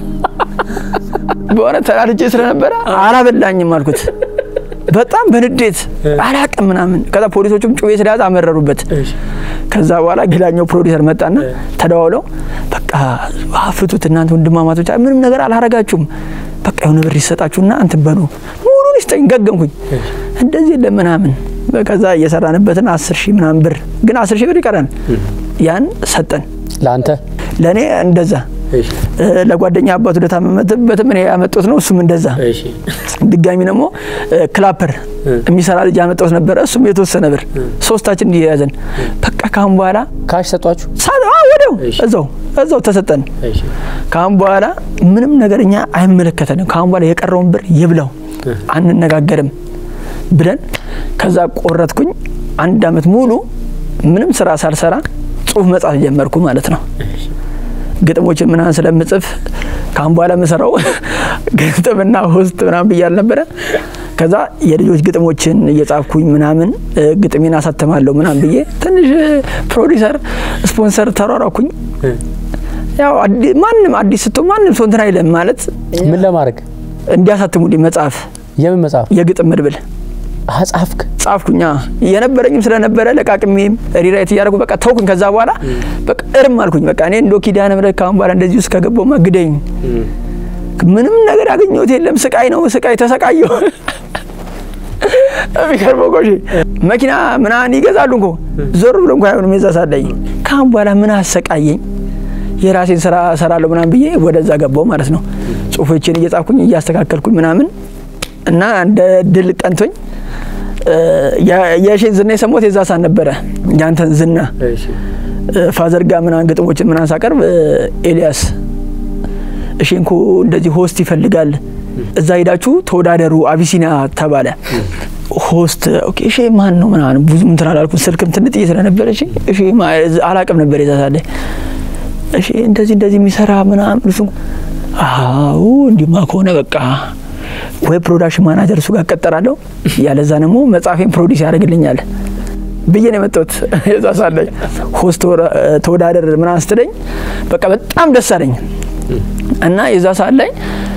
በወረ ተራርጄ ስለነበረ አላበላኝም አልኩት በጣም በንዴት አላቀም ምናምን ከዛ ፖሊሶቹም ጩቤ ስለያዝ አመረሩበት ከዛ በኋላ ጊላኛው ፕሮዲዩሰር መጣና ተደዋውለው በቃ አፍቱት እናንተ ወንድማማቶች ምንም ነገር አላረጋችሁም በቃ የሆነ ብር ይሰጣችሁና አንተ በሉ ሙሉን ይስጠኝ ገገምኩኝ እንደዚህ ለምናምን ከዛ እየሰራንበትን አስር ሺህ ምናምን ብር ግን አስር ሺህ ብር ይቀራል ያን ሰጠን ላንተ ለኔ እንደዛ እሺ ለጓደኛ አባቱ ለታመመበት ምን ያመጣው ነው እሱም እንደዛ እሺ ድጋሚ ደግሞ ክላፐር የሚሰራ ልጅ ያመጣው ነበር እሱም የተወሰነ ብር ሶስታችን ይያዘን በቃ ካም በኋላ ካሽ ሰጧችሁ ሳላ ወደው እዛው እዛው ተሰጠን እሺ ካም በኋላ ምንም ነገርኛ አይመለከተንም ካም በኋላ የቀረውን ብር ይብላው አንነጋገርም ብለን ከዛ ቆረጥኩኝ አንድ አመት ሙሉ ምንም ስራ ሳልሰራ ጽሁፍ መጻፍ ጀመርኩ ማለት ነው ግጥሞችን ምናን ስለምጽፍ ካም በኋላ መሰራው ግጥምና ሆስት ምናን በያል ነበር ከዛ የልጆች ግጥሞችን እየጻፍኩኝ ምናምን ግጥሜን አሳተማለሁ ምናን በየ ትንሽ ፕሮዲዩሰር ስፖንሰር ተሯሯኩኝ ያው ማንንም አዲስ ተው ማንንም ሰው እንትን አይለም ማለት ምን ለማድረግ እንዲያሳትሙልኝ መጻፍ የምን መጻፍ የግጥም መድብል አጻፍክ ጻፍኩኛ የነበረኝም ስለነበረ ለቃቅሜም ሪራይት ያደረኩ በቃ ተውኩኝ ከዛ በኋላ በቃ እርም አልኩኝ በቃ እኔ እንዶ ኪዳነ ምሕረት ካም በኋላ እንደዚህ ውስጥ ከገባው ማግደኝ ምንም ነገር ያገኘሁት የለም ስቃይ ነው ስቃይ ተሰቃየሁ አቢከርቦ ጎጂ መኪና ምናን ይገዛሉ እንኮ ዞር ብሎ እንኳን አይሆንም የዛ ሳለኝ ካም በኋላ ምን አሰቃየኝ የራሴን ስራ ሰራለሁ ምናን ብዬ ወደዛ ገባው ማለት ነው ጽሁፎችን እየጻፍኩኝ እያስተካከልኩኝ ምናምን እና እንደ ድል ቀንቶኝ የሺን ዝና የሰሞት የዛ ሳን ነበር ያንተን ዝና እሺ ፋዘር ጋር ምናን ግጥሞችን ምናን ሳቀርብ ኤልያስ እሺንኮ እንደዚህ ሆስት ይፈልጋል እዛ ሄዳችሁ ተወዳደሩ አቢሲኒያ ተባለ ሆስት ኦኬ እሺ ማን ነው ምናን ብዙም እንትን አላልኩም ስልክም ትንጥዬ ስለነበር እሺ እሺ አላቀም ነበር የዛ ሳለ እሺ እንደዚህ እንደዚህ የሚሰራ ምናን ልሱ አው እንዲማ ከሆነ በቃ ወይ ፕሮዳክሽን ማናጀር እሱ ጋር ቀጠራለሁ ያለዛ ደግሞ መጻፌን ፕሮዲዩስ ያደርግልኛል በየነ መጣሁት የዛ ሳለኝ ሆስት ተወዳደር ምናን አስተደኝ በቃ በጣም ደስ አለኝ እና የዛ ሳለኝ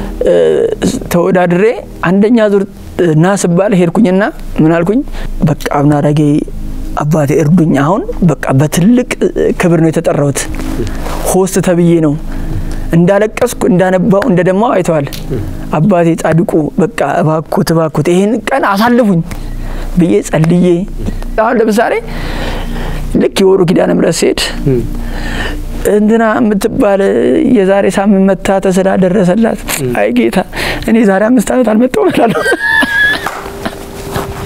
ተወዳድሬ አንደኛ ዙር ናስባል ሄድኩኝና ምን አልኩኝ በቃ አብናራጌ አባቴ እርዱኝ አሁን በቃ በትልቅ ክብር ነው የተጠራሁት ሆስት ተብዬ ነው እንዳለቀስኩ እንዳነባው እንደደማው አይተዋል አባቴ ጻድቁ በቃ እባክዎት እባክዎት ይሄን ቀን አሳልፉኝ ብዬ ጸልዬ አሁን ለምሳሌ ልክ የወሩ ኪዳነ ምሕረት ሴት እንትና ምትባል የዛሬ ሳምንት መታ ተሰዳ ደረሰላት አይ ጌታ እኔ ዛሬ አምስት አመት አልመጣሁም እላለሁ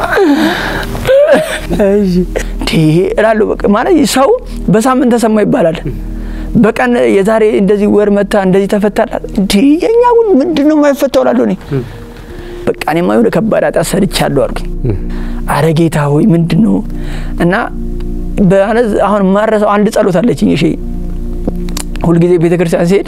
እሺ ይሄ እላለሁ በቃ ማለት ሰው በሳምንት ተሰማ ይባላል በቀን የዛሬ እንደዚህ ወር መታ እንደዚህ ተፈታላ እንዴ የኛው ምንድነው የማይፈታው እላለሁ እኔ በቃ እኔ ማይወደ ከባድ አጣሰርቻለሁ አልኩኝ አረ ጌታ ሆይ ምንድነው እና በአነዝ አሁን ማረሰው አንድ ጸሎት አለችኝ እሺ ሁሉ ጊዜ ቤተክርስቲያን ሲሄድ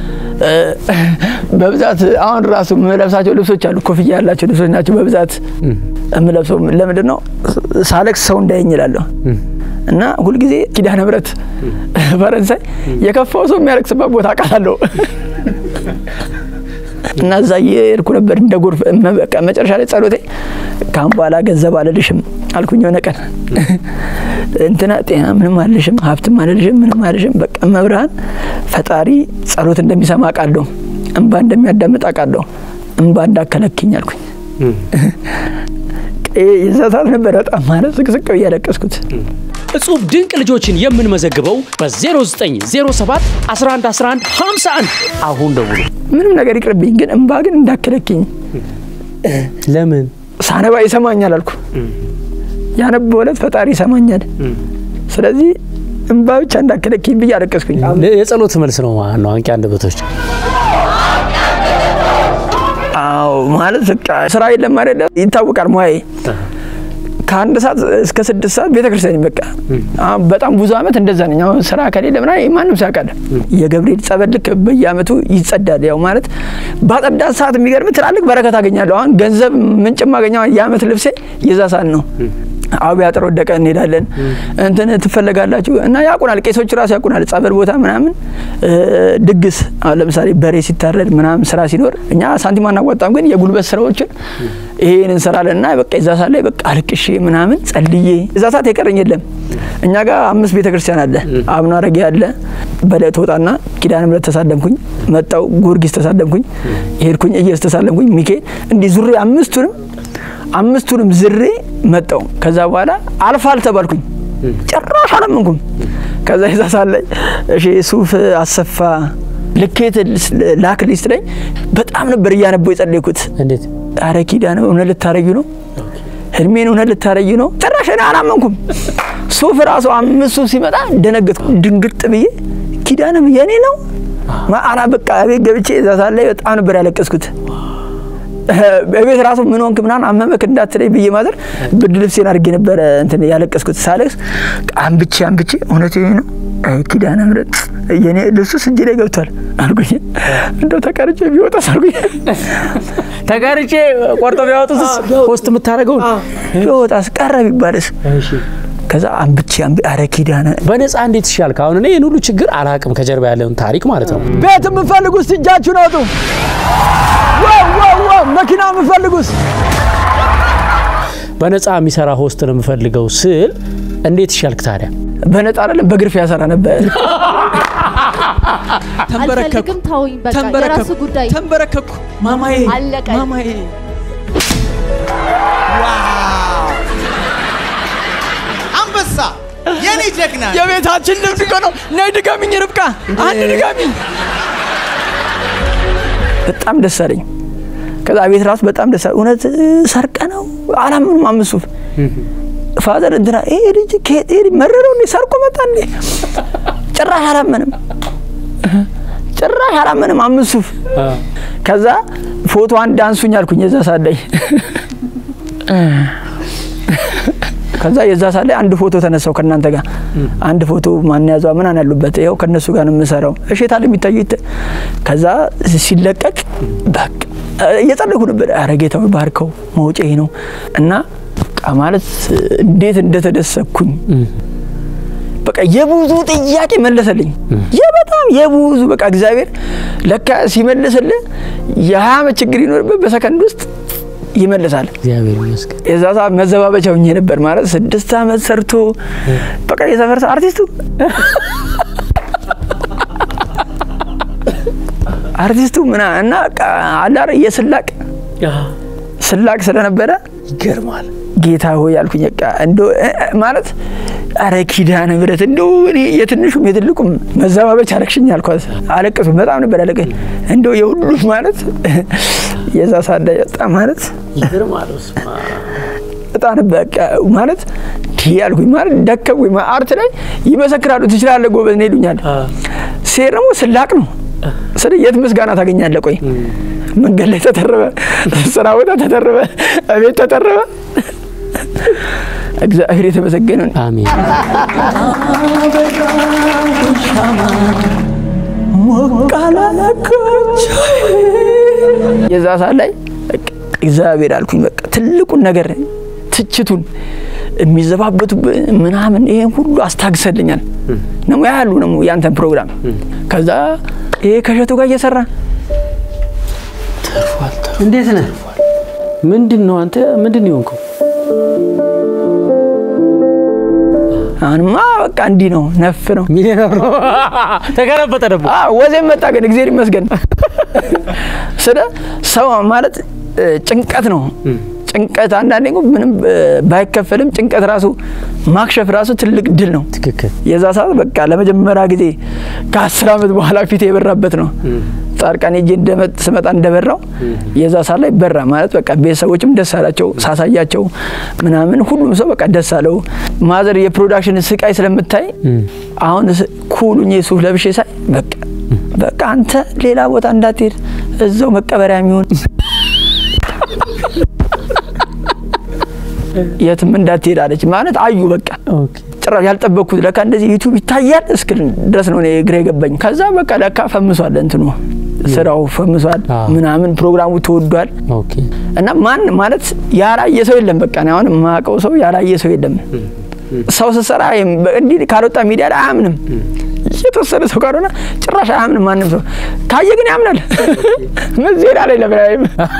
በብዛት አሁን ራሱ መለብሳቸው ልብሶች አሉ ኮፍያ ያላቸው ልብሶች ናቸው በብዛት እምለብሰው ለምንድነው ሳለክስ ሰው እንዳይኝ ይላል እና ሁሉ ጊዜ ኪዳነ ምሕረት ፈረንሳይ የከፋው ሰው የሚያለቅስበት ቦታ አቃታለሁ እና ዛየርኩ ነበር እንደ ጎርፍ በቃ መጨረሻ ላይ ጸሎቴ ካምባላ ገንዘብ አለልሽም አልኩኝ የሆነ ቀን እንትና ጤና ምንም አለልሽም ሀብትም አለልሽም ምንም አለልሽም በቃ መብራን ፈጣሪ ጸሎት እንደሚሰማ አቃለሁ እንባ እንደሚያዳምጥ አቃለሁ እንባ እንዳከለክኝ አልኩኝ የዛታት ነበር በጣም ማለት ስቅስቅ ያለቀስኩት እጹብ ድንቅ ልጆችን የምንመዘግበው በ0907 11 11 51 አሁን ደውሉ ምንም ነገር ይቅርብኝ ግን እንባ ግን እንዳከለክኝ ለምን ሳነባ ይሰማኛል አልኩ ያነበውለት ፈጣሪ ይሰማኛል ስለዚህ እንባ ብቻ እንዳከለክኝ በያለቀስኩኝ የጸሎት መልስ ነው ነው አንቂ አንደበቶች አው ማለት በቃ ስራ የለም አይደል ይታወቃል ሙያዬ ከአንድ ሰዓት እስከ ስድስት ሰዓት ቤተክርስቲያን በቃ በጣም ብዙ አመት እንደዛ ነኝ አሁን ስራ ከሌለ ምና ማንንም ሳይቀር የገብርኤል ጸበልክ በየአመቱ ይጸዳል ያው ማለት ባጠዳ ሰዓት የሚገርም ትላልቅ በረከት አገኛለሁ አሁን ገንዘብ ምንጭ ማገኛው የአመት ልብሴ የዛሳን ነው አው ያጥሮ ደቀ እንሄዳለን እንትን ትፈልጋላችሁ እና ያቁናል ቄሶች ራስ ያቁናል ጸበል ቦታ ምናምን ድግስ ለምሳሌ በሬ ሲታረድ ምናምን ስራ ሲኖር እኛ ሳንቲም አናዋጣም ግን የጉልበት ስራዎችን ይሄን እንሰራለንና በቃ ይዛሳል ላይ በቃ አልቅሽ ምናምን ጸልዬ ይዛሳት የቀረኝ የለም እኛ ጋር አምስት ቤተክርስቲያን አለ አብና ረጊ አለ በለቶ ወጣና ኪዳነ ምሕረት ተሳለምኩኝ መጣው ጎርጊስ ተሳለምኩኝ ሄድኩኝ ኢየሱስ ተሳለምኩኝ ሚካኤል እንዲ ዙሪ አምስቱንም አምስቱንም ዝሬ መጣው ከዛ በኋላ አልፋል ተባልኩኝ ጭራሽ አላመንኩም ከዛ ይዛሳል ላይ እሺ ሱፍ አሰፋ ልኬት ላክሊስ ላይ በጣም ነበር ያነበው ይጸልይኩት እንዴት አረ ኪዳነ እውነት ልታረዩ ነው ህልሜን እውነት ልታረዩ ነው ጭራሽ እኔ አላመንኩም ሱፍ ራሱ አምስቱ ሲመጣ ደነገጥኩ ድንግጥ ብዬ ኪዳነ የኔ ነው ማአራ በቃ ቤት ገብቼ ይዛሳል ላይ በጣም ነበር ያለቀስኩት በቤት ራሱ ምን ሆንክ ምናን አመመክ እንዳትለይ ብዬ ማዘር ብድልብሴን አርጌ ነበር እንትን ያለቀስኩት ሳለክስ አንብቼ አንብቼ እውነት ይሄ ነው ኪዳነ ምሕረት የኔ ልብሱስ እንጂ ላይ ገብቷል አልኩኝ እንደው ተቀርጬ ቢወጣ ሳልኩኝ ተቀርጬ ቆርጦ ቢያወጡስ ፖስት የምታረገው ቢወጣስ ቀረ ቢባልስ እሺ ከዛ አንብቼ አንብ አረ ኪዳነ በነፃ እንዴት ይሻልካ አሁን እኔ ሁሉ ችግር አላቅም ከጀርባ ያለውን ታሪክ ማለት ነው ቤት የምፈልጉስ እጃችሁን አውጡ ዋው ዋው ዋው መኪና የምፈልጉስ በነፃ የሚሰራ ሆስት ነው የምፈልገው ስል እንዴት ይሻልክ ታዲያ በነፃ አይደለም በግርፍ ያሰራ ነበር ተንበረከኩ ተንበረከኩ ተንበረከኩ ማማዬ ማማዬ ዋው አንበሳ የኔ ጀግና የቤታችን ልብስ ነው ነይ ድጋሚኝ ርብቃ አንድ ድጋሚኝ በጣም ደስ አለኝ ከዛ ቤት ራስ በጣም ደስ አለኝ እውነት ሰርቀ ነው አላምንም አምሱፍ ፋዘር እንትና ኤ ልጅ ከኤ መረረው ነው ሰርቆ መጣ እንዴ ጭራሽ አላምንም ጭራሽ አላምንም አምሱፍ ከዛ ፎቶ አንድ አንሱኝ አልኩኝ እዛ ሳለኝ ከዛ የዛ ሳለ አንድ ፎቶ ተነሳው ከናንተ ጋር አንድ ፎቶ ማን ያዘው ማን አናሉበት ይሄው ከነሱ ጋር ነው የምሰራው እሺ ታለ የሚታዩት ከዛ ሲለቀቅ በቃ እየጸለይኩ ነበር አረ ጌታው ባርከው መውጪ ነው እና ማለት እንዴት እንደተደሰኩኝ በቃ የብዙ ጥያቄ መለሰልኝ የበጣም የብዙ በቃ እግዚአብሔር ለካ ሲመለስልህ የሃመ ችግር ይኖርበት በሰከንድ ውስጥ ይመለሳል እግዚአብሔር ይመስገን እዛዛ መዘባበቻው እኛ ነበር ማለት ስድስት አመት ሰርቶ በቃ የሰፈር አርቲስቱ አርቲስቱ ምና እና አላረ የስላቅ ስላቅ ስለነበረ ይገርማል ጌታ ሆይ ያልኩኝ በቃ እንዶ ማለት አረ ኪዳነ ምሕረት እንዶ እኔ የትንሹም የትልቁም መዘባበቻ አለክሽኝ አልኳት አለቀሱ በጣም ነበር ያለቀኝ እንዶ የሁሉ ማለት የዛ ሳዳ ያጣ ማለት ይገርማል በጣም በቃ ማለት ያልኩኝ ማለት ደከምኩኝ አርት ላይ ይመሰክራሉ ትችላለህ ጎበዝ ነው ይሉኛል ሲረሙ ስላቅ ነው ስለ የት ምስጋና ታገኛለህ ቆይ መንገድ ላይ ተተረበ ስራ ወጣ ተተረበ አቤት ተተረበ እግዚአብሔር የተመሰገነ አሜን ሞቃላላከች የዛሳ ላይ እግዚአብሔር አልኩኝ በቃ ትልቁን ነገር ትችቱን የሚዘባበቱ ምናምን ይሄን ሁሉ አስታግሰልኛል ነው ያሉ ነው ያንተ ፕሮግራም ከዛ ይሄ ከሸቱ ጋር እየሰራ ተርፏል እንዴት ነህ ምንድነው አንተ ምንድነው የሆንከው አንማ በቃ እንዲ ነው ነፍ ነው ሚሊዮነር ነው ተገለበጠ ደግሞ አዎ ወዘን መጣ ግን እግዚአብሔር ይመስገን ስለ ሰው ማለት ጭንቀት ነው ጭንቀት አንዳንዴ ምንም ባይከፈልም ጭንቀት ራሱ ማክሸፍ ራሱ ትልቅ ድል ነው ትክክል የዛ ሰዓት በቃ ለመጀመሪያ ጊዜ ከ10 አመት በኋላ ፊቴ የበራበት ነው ጻርቃኔ እጄ እንደመጥ ስመጣ እንደበራው የዛ ሰዓት ላይ በራ ማለት በቃ ቤተሰቦችም ደስ አላቸው ሳሳያቸው ምናምን ሁሉም ሰው በቃ ደስ አለው ማዘር የፕሮዳክሽን ስቃይ ስለምታይ አሁን ኩሉኝ ሱፍ ለብሼ ሳይ በቃ በቃ አንተ ሌላ ቦታ እንዳትሄድ እዛው መቀበሪያ የሚሆን የትም እንዳትሄድ አለች ማለት አዩ በቃ ኦኬ ጭራሽ ያልጠበኩት ለካ እንደዚህ ዩቲዩብ ይታያል እስክል ድረስ ነው ግሬ ገባኝ ከዛ በቃ ለካ ፈምሷል እንትኑ ስራው ፈምሷል ምናምን ፕሮግራሙ ተወዷል ኦኬ እና ማን ማለት ያላየ ሰው የለም በቃ ነው አሁን ማቀው ሰው ያላየ ሰው የለም ሰው ሰራ እንዲ ካሮጣ ሚዲያ ላይ አያምንም የተወሰነ ሰው ካሮና ጭራሽ አያምንም ማንም ሰው ካየ ግን ያምናል መዜራ ላይ ለብራይም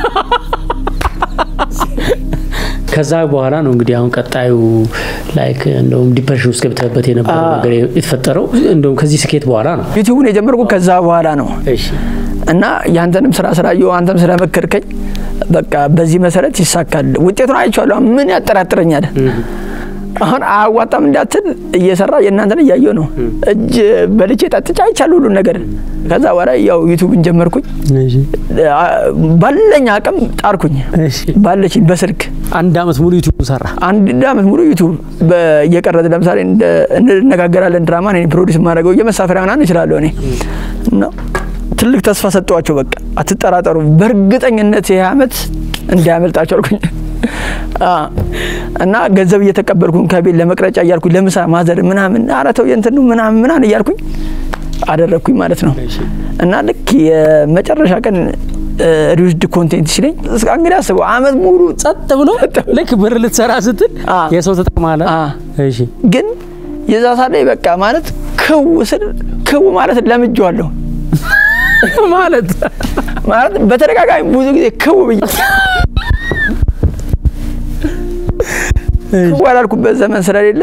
ከዛ በኋላ ነው እንግዲህ አሁን ቀጣዩ ላይክ እንደውም ዲፕሬሽን ውስጥ ገብተበት የነበረው ነገር የተፈጠረው እንደውም ከዚህ ስኬት በኋላ ነው ዩቲዩብን የጀመርኩት ከዛ በኋላ ነው እሺ እና ያንተንም ስራ ስራየው አንተም ስለመከርከኝ በቃ በዚህ መሰረት ይሳካል ውጤቱን አይቻለሁ ምን ያጠራጥረኛል አሁን አዋጣም እንዳትል እየሰራ የእናንተን ያያየው ነው እጅ በልቼ ታጥጫ አይቻለሁ ሁሉ ነገር ከዛ በኋላ ያው ዩቲዩብን ጀመርኩኝ እሺ ባለኛ አቅም ጣርኩኝ እሺ ባለች በስልክ አንድ አመት ሙሉ ዩቲዩብ ሰራ አንድ አመት ሙሉ ዩቲዩብ በየቀረደ ለምሳሌ እንነጋገራለን ድራማ እኔ ፕሮዲዩስ ማድረገው የመሳፈሪያ ምናምን ይችላልው እኔ ነው ትልቅ ተስፋ ሰጥቷቸው በቃ አትጠራጠሩ በርግጠኝነት ይሄ አመት እንዲያመልጣቸው አልኩኝ እና ገንዘብ እየተቀበልኩኝ ከቤት ለመቅረጫ ያልኩኝ ለምሳ ማዘር ምናምን አራተው የንተኑ ምናምን ምናምን ያልኩኝ አደረኩኝ ማለት ነው እና ልክ የመጨረሻ ቀን ሪዩዝድ ኮንቴንት ሲለኝ እንግዲህ አስበው አመት ሙሉ ጸጥ ብሎ ልክ ብር ልትሰራ ስትል የሰው ተጠቅማለ እሺ ግን የዛ ሳለ በቃ ማለት ክው ስል ክው ማለት ለምጄዋለሁ ማለት ማለት በተረጋጋሚ ብዙ ጊዜ ክው ብዬ ወላልኩበት ዘመን ስለሌለ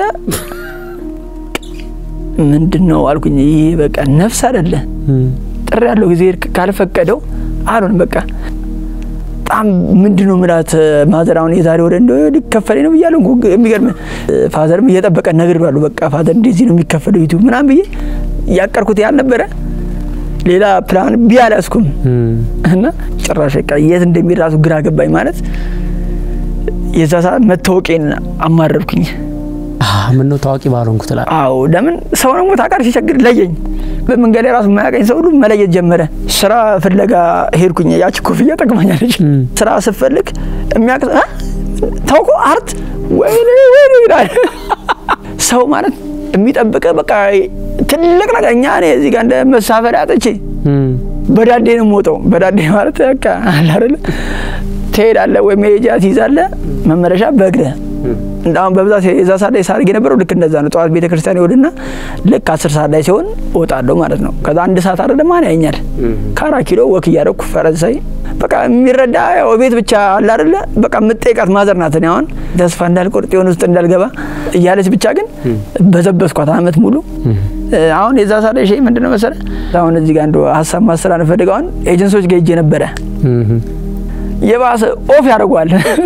ምንድነው አልኩኝ ይሄ በቃ ነፍስ አይደለ ጥሪ ያለው ጊዜ ካልፈቀደው አሉን በቃ ጣም ምንድነው ምላት ማዘራውን የዛሬ ወደ እንደው ሊከፈለኝ ነው ብያለሁ የሚገርም ፋዘርም እየጠበቀ ነገር ባሉ በቃ ፋዘር እንደዚህ ነው የሚከፈለው ዩቲዩብ ምናምን ብዬ ያቀርኩት ያልነበረ ሌላ ፕላን ቢያላስኩም እና ጭራሽ በቃ የት እንደሚራሱ ግራ ገባኝ ማለት የዛ ሰዓት መታወቂያን አማረርኩኝ አህ ምን ነው ታዋቂ ባልሆንኩ ተላ አው ለምን ሰው ነው ታቃር ሲቸግር ለየኝ በመንገድ ላይ ራሱ ማያቀኝ ሰው ሁሉ መለየት ጀመረ ስራ ፍለጋ ሄድኩኝ ያቺ ኮፍያ ጠቅማኛለች ስራ ስፈልግ የሚያቀ ታውቆ አርት ወይኔ ወይኔ ይላል ሰው ማለት የሚጠብቀ በቃ ትልቅ ነገር እኛ እኔ እዚህ ጋር እንደ መሳፈሪያ አጥቼ በዳዴ ነው ሞተው በዳዴ ማለት በቃ አለ አይደል ትሄዳለ ወይ መሄጃ ትይዛለ መመረሻ በእግረ እንዳውም በብዛት የዛ ሰዓት ላይ ሳርግ የነበረው ልክ እንደዛ ነው ጧት ቤተ ክርስቲያን ይወድና ልክ አስር ሰዓት ላይ ሲሆን ወጣለው ማለት ነው ከዛ አንድ ሰዓት አይደለም ማን ያኛል ካራ ኪሎ ወክ ያረኩ ፈረንሳይ በቃ የሚረዳ ያው ቤት ብቻ አለ አይደለ በቃ ምጥይቃት ማዘር ናት ነው አሁን ተስፋ እንዳልቆርጥ የሆነ ውስጥ እንዳልገባ እያለች ብቻ ግን በዘበስኳት አመት ሙሉ አሁን የዛ ሰዓት ላይ ሸይ ምንድነው መሰለ አሁን እዚህ ጋር እንደው ሐሳብ ማስተላለፍ ፈልጋውን ኤጀንሲዎች ጋር ሄጄ ነበረ የባሰ ኦፍ ያደርጓል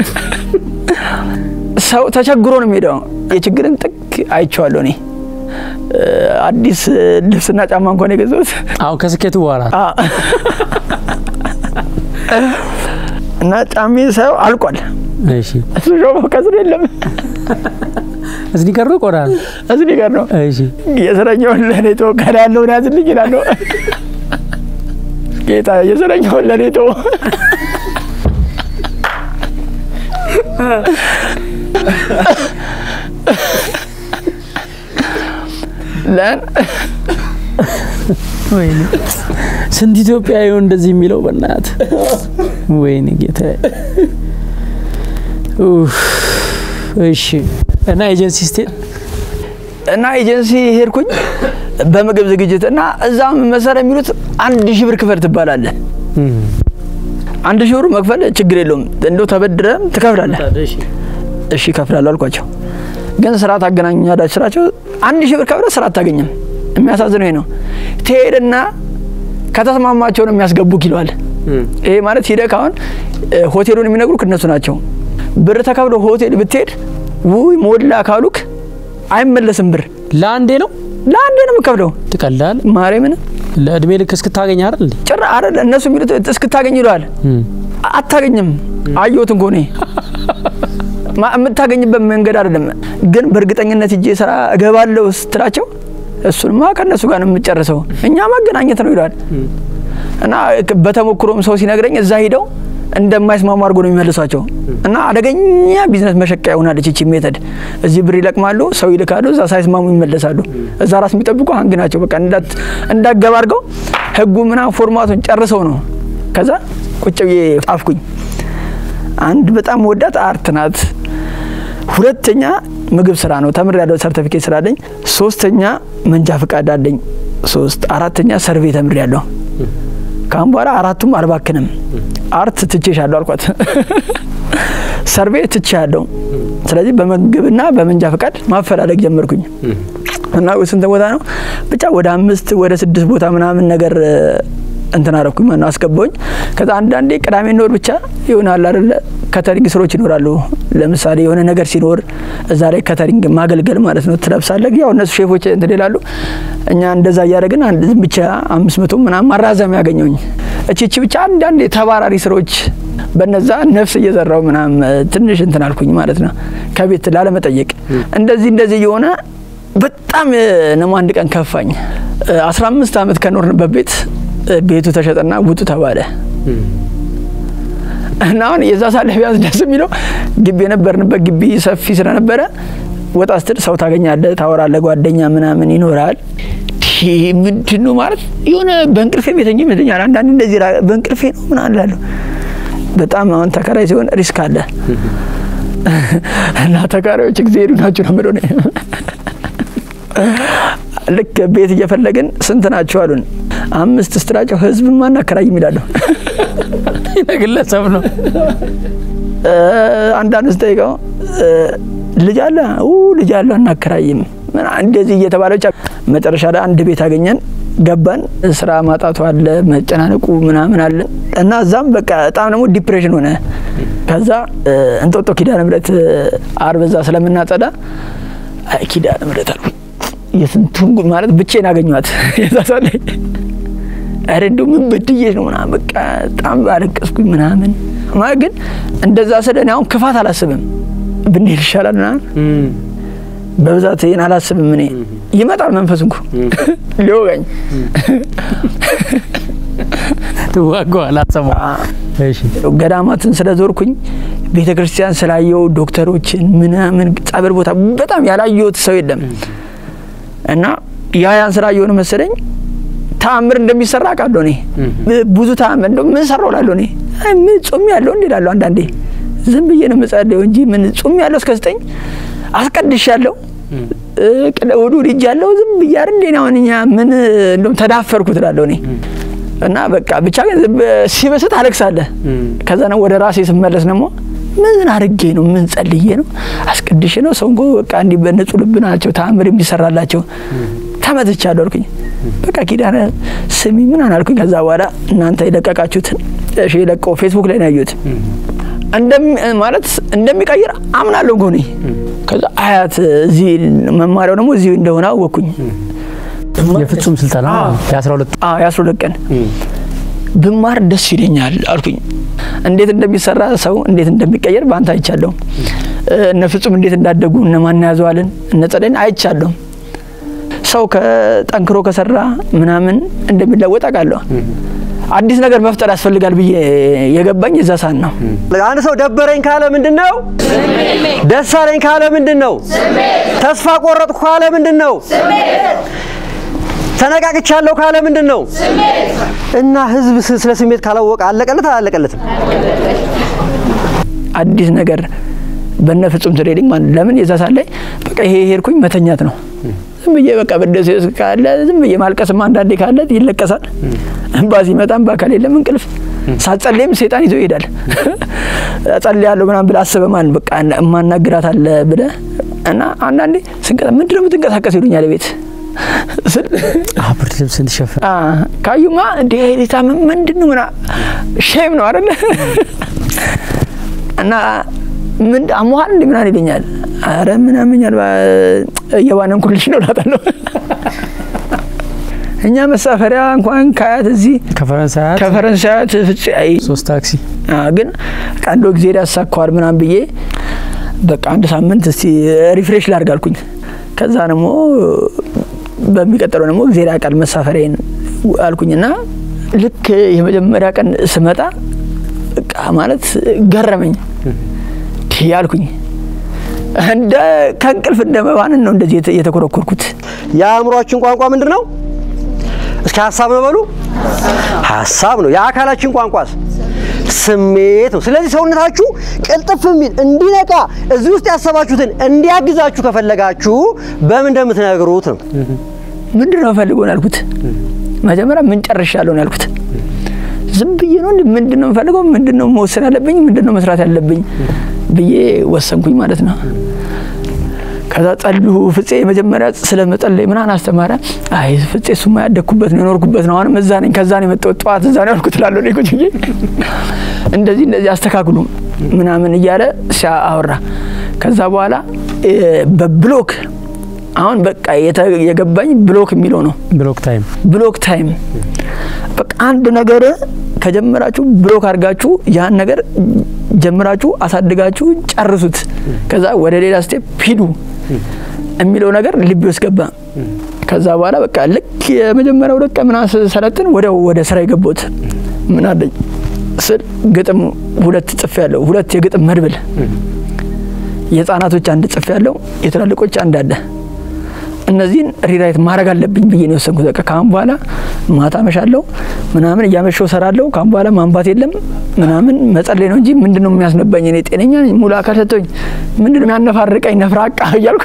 ሰው ተቸግሮ ነው የሚሄደው የችግርን ጥቅ አይቻለሁ እኔ አዲስ ልብስና ጫማ እንኳን የገዛሁት አው ከስኬቱ በኋላ እና ጫሜን ሳይው አልቋል እሺ እሱ ጆሮ ከስር የለም እዚህ ጋር ነው ቆራ እዚህ ጋር ነው እሺ የሰረኛው ለኔ ተው ካለ ያለው ያዝልኝ ይላል ጌታ የሰረኛው ለኔ ተው ለን ወይኔ ስንት ኢትዮጵያዊ እንደዚህ የሚለው በእናት ወይኔ ጌታ ኡፍ እሺ እና ኤጀንሲ ስቴት እና ኤጀንሲ ሄድኩኝ በመግብ ዝግጅት እና እዛም መሰረ የሚሉት አንድ ሺህ ብር ክፈል ትባላለህ አንድ ሺህ ብር መክፈል ችግር የለውም እንደው ተበድረም ትከፍላለህ እሺ ከፍላለሁ አልኳቸው ግን ስራ ታገናኛላችሁ ስራቸው አንድ ሺህ ብር ከፍለ ስራ ታገኝም የሚያሳዝነው ነው ትሄድና ከተስማማቸው ነው የሚያስገቡክ ይላል ይሄ ማለት ሄደህ ካሁን ሆቴሉን የሚነግሩክ እነሱ ናቸው ብር ተከፍሎ ሆቴል ብትሄድ ውይ ሞላ ካሉክ አይመለስም ብር ላንዴ ነው ላንዴ ነው የምከፍለው ትቀላል ማርያምን ለእድሜ ልክ እስክታገኝ አይደል ጭራ አይደል እነሱ የሚሉት እስክታገኝ ይላል አታገኝም አየሁት እንኮኔ የምታገኝበት መንገድ አይደለም ግን በእርግጠኝነት እጄ ስራ እገባለሁ ስትላቸው እሱንማ ከነሱ ጋር ነው የምጨርሰው እኛ ማገናኘት ነው ይላል እና በተሞክሮም ሰው ሲነግረኝ እዛ ሄደው እንደማይስማሙ አድርጎ ነው የሚመልሷቸው እና አደገኛ ቢዝነስ መሸቀያ ሆናለች እቺ ሜተድ እዚህ ብር ይለቅማሉ ሰው ይልካሉ እዛ ሳይስማሙ ይመለሳሉ እዛ ራስ የሚጠብቁ አንግ ናቸው በቃ እንዳት እንዳገባ አድርገው ህጉ ምናምን ፎርማቱን ጨርሰው ነው ከዛ ቁጭ ብዬ ጻፍኩኝ አንድ በጣም ወዳት አርት ናት ሁለተኛ ምግብ ስራ ነው ተምር ያለው ሰርቲፊኬት ስላለኝ ሶስተኛ መንጃ ፈቃድ አለኝ ሶስት አራተኛ ሰርቬይ ተምር ያለው ካም በኋላ አራቱም አልባክንም አርት ትቼሻለሁ አልኳት ሰርቬይ ትቼያለሁ ስለዚህ በመግብና በመንጃ ፈቃድ ማፈላለግ ጀመርኩኝ እና ወስንተ ቦታ ነው ብቻ ወደ አምስት ወደ ስድስት ቦታ ምናምን ነገር እንትና አረኩኝ ማን አስገባኝ ከዛ አንዳንዴ ቅዳሜ ኖር ብቻ ይሆናል አይደለ ከተሪንግ ስሮች ይኖራሉ ለምሳሌ የሆነ ነገር ሲኖር እዛ ላይ ከተሪንግ ማገልገል ማለት ነው ትለብሳለህ ያው እነሱ ሼፎች እንትን ይላሉ እኛ እንደዛ ያያረግን አንድ ብቻ አምስት መቶ ምናምን ማራዘም ያገኘውኝ እቺ እቺ ብቻ አንዳንዴ ተባራሪ ስሮች በነዛ ነፍስ እየዘራው ምናምን ትንሽ እንትን አልኩኝ ማለት ነው ከቤት ላለመጠየቅ እንደዚህ እንደዚህ የሆነ በጣም ነው አንድ ቀን ከፋኝ አስራ አምስት አመት ከኖርንበት ቤት ቤቱ ተሸጠና ውጡ ተባለ እና አሁን የዛ ሳለ ቢያንስ ደስ የሚለው ግቢ የነበርንበት ግቢ ሰፊ ስለነበረ ወጣ ስትል ሰው ታገኛለህ ታወራለህ ጓደኛ ምናምን ይኖራል ምንድነው ማለት የሆነ በእንቅልፌ ቤተኛ ምንድነው አንዳንድ እንደዚህ በእንቅልፌ ነው ምን አላለሁ በጣም አሁን ተከራይ ሲሆን ሪስክ አለ እና ተከራዮች እግዚአብሔር ናቸው ነው ማለት ነው ልክ ቤት እየፈለግን ስንት ናቸው አሉን አምስት ስትራቸው ህዝብ ማን አከራይ ይላሉ ይነግለሰብ ነው አንዳንድ ስጠይቀው ልጅ አለ ኡ ልጅ አለ እናከራይም ምን እንደዚህ እየተባለች መጨረሻ ላይ አንድ ቤት አገኘን ገባን ስራ ማጣቱ አለ መጨናነቁ ምናምን አለ እና ዛም በቃ በጣም ነው ዲፕሬሽን ሆነ ከዛ እንጦጦ ኪዳነ ምሕረት አርበዛ ስለምናጸዳ ኪዳነ ምሕረት አልኩ የስንቱን ማለት ብቻዬን አገኘኋት የዛሳለ አረንዶ ምን በድዬሽ ነው ምናምን በቃ በጣም አለቀስኩኝ ምናምን ማለት ግን እንደዛ ስለኔ አሁን ክፋት አላስብም ብንሄድ ይሻላል ምናምን በብዛት ይሄን አላስብም እኔ ይመጣል መንፈስ እንኳ ሊወጋኝ ተዋጋው አላሰማ እሺ ገዳማትን ስለዞርኩኝ ቤተክርስቲያን ስላየው ዶክተሮችን ምናምን ጸበል ቦታ በጣም ያላየሁት ሰው የለም እና ያ ያን ስራ የሆነ መሰለኝ ታምር እንደሚሰራ ቃለው ነኝ ብዙ ታምር እንደው ምን ሰራው ላለው ነኝ ምን ጾም ያለው እንዴላለው አንዳንዴ ዝም ብዬ ነው መጻደው እንጂ ምን ጾም ያለው እስከ ዘጠኝ አስቀድሻለሁ ቀደውዱ ልጅ ያለው ዝም ብዬ አይደል ነውኛ ምን እንደም ተዳፈርኩት ላለው ነኝ እና በቃ ብቻ ግን ሲበሰት አለክሳለህ ከዛ ነው ወደ ራሴ ስመለስ ነው ምን አርጌ ነው ምን ጸልዬ ነው አስቀድሽ ነው ሰውንጎ በቃ እንዲ በነጹ ልብናቸው ታምር የሚሰራላቸው ተመትቻለሁ አልኩኝ በቃ ኪዳነ ስሚ ምን አናልኩኝ ከዛ በኋላ እናንተ ይለቀቃችሁትን እሺ ለቀው ፌስቡክ ላይ ነው ያዩት እንደም ማለት እንደሚቀይር አምናለሁ ጎኔ ከዛ አያት እዚ መማሪያው ደግሞ እዚ እንደሆነ አወኩኝ የፍጹም ስልጣና የ12 አዎ የ12 ቀን ብማር ደስ ይለኛል አልኩኝ እንዴት እንደሚሰራ ሰው እንዴት እንደሚቀየር ባንተ አይቻለሁ እነ ፍጹም እንዴት እንዳደጉ እነ ማን ያዘዋልን እነ ጸደይን አይቻለሁ ሰው ከጠንክሮ ከሰራ ምናምን እንደሚለወጥ አውቃለሁ አዲስ ነገር መፍጠር ያስፈልጋል ብዬ የገባኝ እዛ ሳን ነው አንድ ሰው ደበረኝ ካለ ምንድነው ደስ አለኝ ካለ ምንድነው ተስፋ ቆረጥኩ ካለ ምንድነው ተነቃቅቻለሁ ካለ ምንድነው እና ህዝብ ስለ ስሜት ካላወቀ አለቀለት አላለቀለትም አዲስ ነገር በነፍጹም ትሬዲንግ ማን ለምን የዛ ሳን ላይ በቃ ይሄ ሄርኩኝ መተኛት ነው ዝም ብዬ በቃ በደስ ካለ ዝም ብዬ ማልቀስም አንዳንዴ ካለ ይለቀሳል ባዚ መጣም ባካል የለም እንቅልፍ ሳጸልይም ሰይጣን ይዞ ይሄዳል አጸልያለሁ ምናምን ብለ አሰበ ማን በቃ ማናግራት አለ ብለ እና አንዳንዴ ስንቀጣ ምንድነው የምትንቀሳቀስ ይሉኛል ቤት አብር ልብስ እንድሸፈን አ ካዩማ ዲሄሪታ ምንድነው ምና ሼም ነው አይደል እና ምን አሞሃል እንደምን ይለኛል አረ ምን አመኛል የዋነን ኩልሽ ነው ላታለው እኛ መሳፈሪያ እንኳን ካያት እዚ ከፈረንሳይ ከፈረንሳይ ፍጽይ ሶስት ታክሲ ግን አንዶ ጊዜ ያሳካዋል ምናምን ብዬ በቃ አንድ ሳምንት እስቲ ሪፍሬሽ ላርጋልኩኝ ከዛ ደግሞ በሚቀጥለው ደግሞ ጊዜ ያቃል መሳፈሪያን አልኩኝና ልክ የመጀመሪያ ቀን ስመጣ በቃ ማለት ገረመኝ ያልኩኝ እንደ ከንቅልፍ እንደመባን ነው እንደዚህ የተኮረኮርኩት ያምሯችን ቋንቋ ምንድነው እስከ ሐሳብ ነው በሉ ሐሳብ ነው ያካላችን ቋንቋስ ስሜት ነው ስለዚህ ሰውነታችሁ ቅልጥፍ የሚል እንዲነቃ እዚህ ውስጥ ያሰባችሁትን እንዲያግዛችሁ ከፈለጋችሁ በምን እንደምትነግሩት ነው ምንድነው ፈልጎን ያልኩት መጀመሪያ ምን ጨርሻለሁ ነው ያልኩት ዝም ብዬ ነው ምንድነው ፈልጎ ምንድነው መወሰን ያለብኝ ምንድነው መስራት ያለብኝ ብዬ ወሰንኩኝ ማለት ነው ከዛ ጸልዩ ፍፄ መጀመሪያ ስለመጸለይ ምናን አስተማረ አይ ፍፄ ሱማ ያደኩበት ነው ኖርኩበት ነው አሁን መዛ ነኝ ከዛ ነው የመጣው ጧት እዛ ነው ያልኩት ላለው ነው እኮ እንደዚህ እንደዚህ አስተካክሉ ምናምን እያለ ሲያወራ ከዛ በኋላ በብሎክ አሁን በቃ የገባኝ ብሎክ የሚለው ነው ብሎክ ታይም ብሎክ ታይም በቃ አንድ ነገር ከጀመራችሁ ብሎክ አርጋችሁ ያን ነገር ጀምራችሁ አሳድጋችሁ ጨርሱት ከዛ ወደ ሌላ ስቴፕ ሂዱ የሚለው ነገር ልብ ይስገባ ከዛ በኋላ በቃ ልክ የመጀመሪያው ደቀ ምናስ ሰለጥን ወደ ወደ ስራ ይገቦት ምን አለኝ ስል ግጥም ሁለት ጽፍ ያለው ሁለት የግጥም መድብል የጻናቶች አንድ ጽፍ ያለው የትላልቆች አንድ አለ እነዚህን ሪራይት ማድረግ አለብኝ ብዬ ነው ወሰንኩት በቃ ካም በኋላ ማታ መሻለው ምናምን ያመሸው ሰራለው ካም በኋላ ማንባት የለም ምናምን መጸለይ ነው እንጂ ምንድነው የሚያስነባኝ እኔ ጤነኛ ሙሉ አካል ሰጥቶኝ ምንድነው የሚያነፋርቀኝ ነፍራቃ ይያልኩ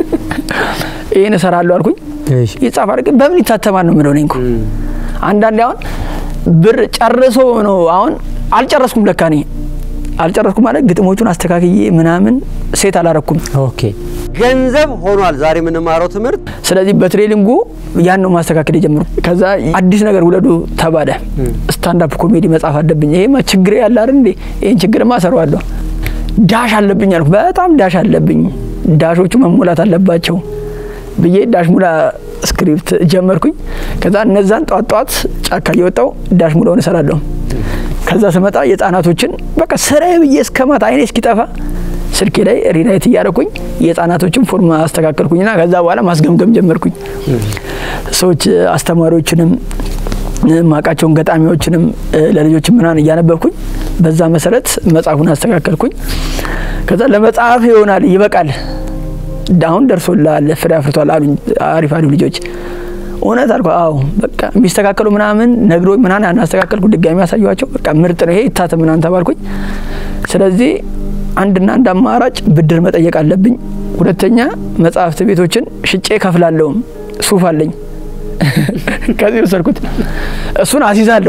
እኔ ሰራለው አልኩኝ ይጻፋር ግን በምን ይታተማል ነው ምለው ነኝ እኮ አንዳንዴ አሁን ብር ጨርሶ ነው አሁን አልጨረስኩም ለካኔ አልጨረስኩም ማለት ግጥሞቹን አስተካክዬ ምናምን ሴት አላረኩም ኦኬ ገንዘብ ሆኗል ዛሬ ምን ማራው ትምርት ስለዚህ በትሬሊንጉ ያን ነው ማስተካከል የጀመሩ ከዛ አዲስ ነገር ሁለዱ ተባለ ስታንድ አፕ ኮሜዲ መጻፍ አለብኝ ይሄማ ችግር ያለ አይደል እንዴ ይሄን ችግርማ ሰራዋለሁ ዳሽ አለብኝ አልኩ በጣም ዳሽ አለብኝ ዳሾቹ መሞላት አለባቸው ብዬ ዳሽ ሙላ ስክሪፕት ጀመርኩኝ ከዛ እነዛን ጧት ጧት ጫካ እየወጣው ዳሽ ሙላውን ሰራለሁ ከዛ ስመጣ የጻናቶችን በቃ ስራዬ ብዬ እስከማታ አይኔ እስኪጠፋ ስልኬ ላይ ሪራይት ያረኩኝ የጻናቶችን ፎርም አስተካከልኩኝና ከዛ በኋላ ማስገምገም ጀመርኩኝ ሰዎች አስተማሪዎችንም ማቃቸውን ገጣሚዎችንም ለልጆች ምናን ያነበብኩኝ በዛ መሰረት መጽሐፉን አስተካከልኩኝ ከዛ ለመጽሐፍ ይሆናል ይበቃል ዳውን ደርሶላል ፍሬ አፍርቷል አሉኝ አሪፍ አሉ ልጆች ኦነት አልኩ አው በቃ ሚስተካከሉ ምናምን ነግሮኝ ምናን አናስተካከልኩ ድጋሚ ያሳዩዋቸው በቃ ምርጥ ነው ይሄ ይታተም ምናን ተባልኩኝ ስለዚህ አንድና አንድ አማራጭ ብድር መጠየቅ አለብኝ ሁለተኛ መጽሐፍት ቤቶችን ሽጬ ከፍላለሁ ሱፍ አለኝ ከዚህ ወሰድኩት እሱን አሲዛለሁ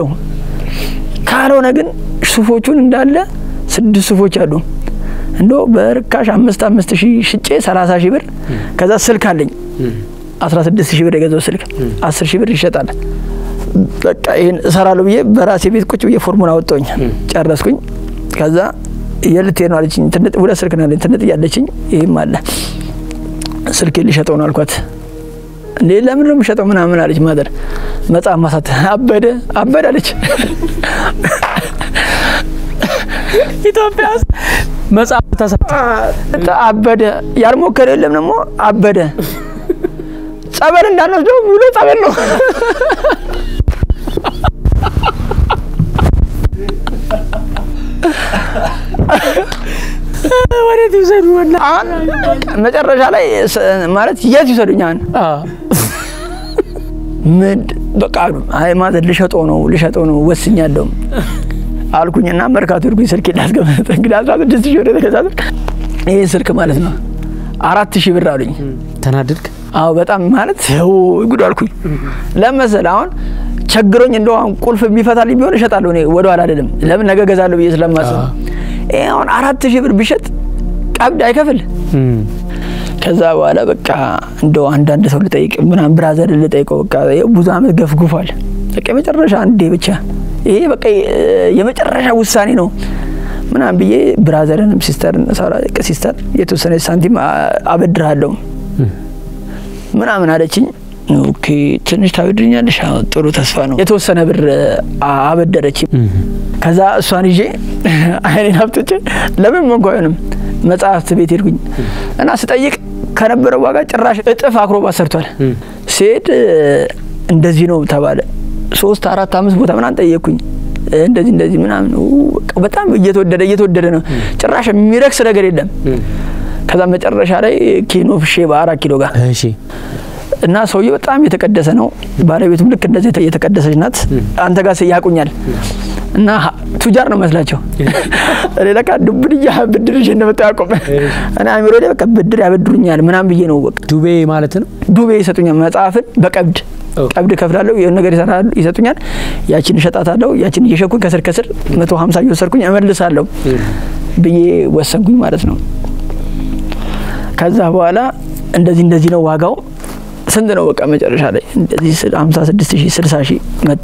ካልሆነ ግን ሱፎቹን እንዳለ ስድስት ሱፎች አሉ እንዶ በርካሽ አምስት አምስት ሺህ ሽጬ ሰላሳ ሺህ ብር ከዛ ስልክ አለኝ አስራ ስድስት ሺህ ብር የገዛው ስልክ አስር ሺህ ብር ይሸጣል በቃ ይሄን ሰራለው ብዬ በራሴ ቤት ቁጭ ብዬ ፎርሙላ አወጣኝ ጨረስኩኝ ከዛ የልቴ ነው አለችኝ ትንጥ ሁለት ስልክ ነው አለኝ ትንጥ ያለችኝ ይሄም አለ ስልክ ሊሸጠው ነው አልኳት ሌላ ምን ነው የሚሸጠው ምናምን አለች ማደር መጽሐፍ ማሳት አበደ አበደ አለች ኢትዮጵያ መጽሐፍ ተሰጠ አበደ ያልሞከረ የለም ደግሞ አበደ ጸበል እንዳንወስደው ብሎ ጸበል ነው ወሬት ይዘዱ ወላ መጨረሻ ላይ ማለት የት ይሰዱኛል ምን በቃ አይ ማለት ልሸጠው ነው ልሸጠው ነው ወስኛለሁ አልኩኝና መርካቶ ይርኩኝ ስልክ ላስገመጠ እንግዲህ አስራ ስድስት ሺህ ብር ተከታተል ይሄ ስልክ ማለት ነው አራት ሺህ ብር አሉኝ ተናደድክ አው በጣም ማለት ነው ጉድ አልኩኝ ለምሳሌ አሁን ቸግሮኝ እንደው ቁልፍ ቢፈታልኝ ቢሆን እሸጣለሁ እኔ ወደ ኋላ አይደለም ለምን ነገ ገዛለሁ ብዬ ስለማስብ ይሄ አሁን አራት ሺህ ብር ቢሸጥ ቀብድ አይከፍል ከዛ በኋላ በቃ እንደው አንድ አንድ ሰው ልጠይቅ ምናምን ብራዘር ልጠይቀው በቃ ብዙ አመት ገፍጉፋል በቃ መጨረሻ አንዴ ብቻ ይሄ በቃ የመጨረሻ ውሳኔ ነው ምናምን ብዬ ብራዘርንም ሲስተርን ሳራ ሲስተር የተወሰነ ሳንቲም አበድራለሁ ምናምን አለችኝ ኦኬ ትንሽ ታበድኛለሽ ጥሩ ተስፋ ነው የተወሰነ ብር አበደረችኝ ከዛ እሷን ይዤ አይኔን አፍጥጬ ለምን መንኳየንም መጽሐፍት ቤት ሄድኩኝ እና ስጠይቅ ከነበረው ዋጋ ጭራሽ እጥፍ አክሮባት ሰርቷል ሴት እንደዚህ ነው ተባለ ሶስት አራት አምስት ቦታ ምናምን ጠየቅኩኝ እንደዚህ እንደዚህ ምናምን በጣም እየተወደደ እየተወደደ ነው ጭራሽ የሚረክስ ነገር የለም ከዛ መጨረሻ ላይ ኪኖ ፍሼ በአራት ኪሎ ጋር እሺ እና ሰውዬው በጣም የተቀደሰ ነው ባለቤቱም ልክ እንደዚህ የተቀደሰች ናት አንተ ጋር ያቁኛል እና ቱጃር ነው መስላቸው ለካ ዱብድያ ብድርሽ እንደመጣ ያቆም እና አሚሮ ላይ በቃ ብድር ያበድሩኛል ምናምን ብዬ ነው በቃ ዱቤ ማለት ነው ዱቤ ይሰጡኛል መጽሐፍን በቀብድ ቀብድ ከፍላለሁ የሆነ ነገር ይሰራሉ ይሰጡኛል ያቺን ሸጣታለሁ ያቺን እየሸኩኝ ከስር ከስር መቶ ሃምሳ እየወሰድኩኝ እመልሳለሁ ብዬ ወሰንኩኝ ማለት ነው ከዛ በኋላ እንደዚህ እንደዚህ ነው ዋጋው ስንት ነው በቃ መጨረሻ ላይ እንደዚህ ሃምሳ ስድስት ሺህ ስልሳ ሺህ መጣ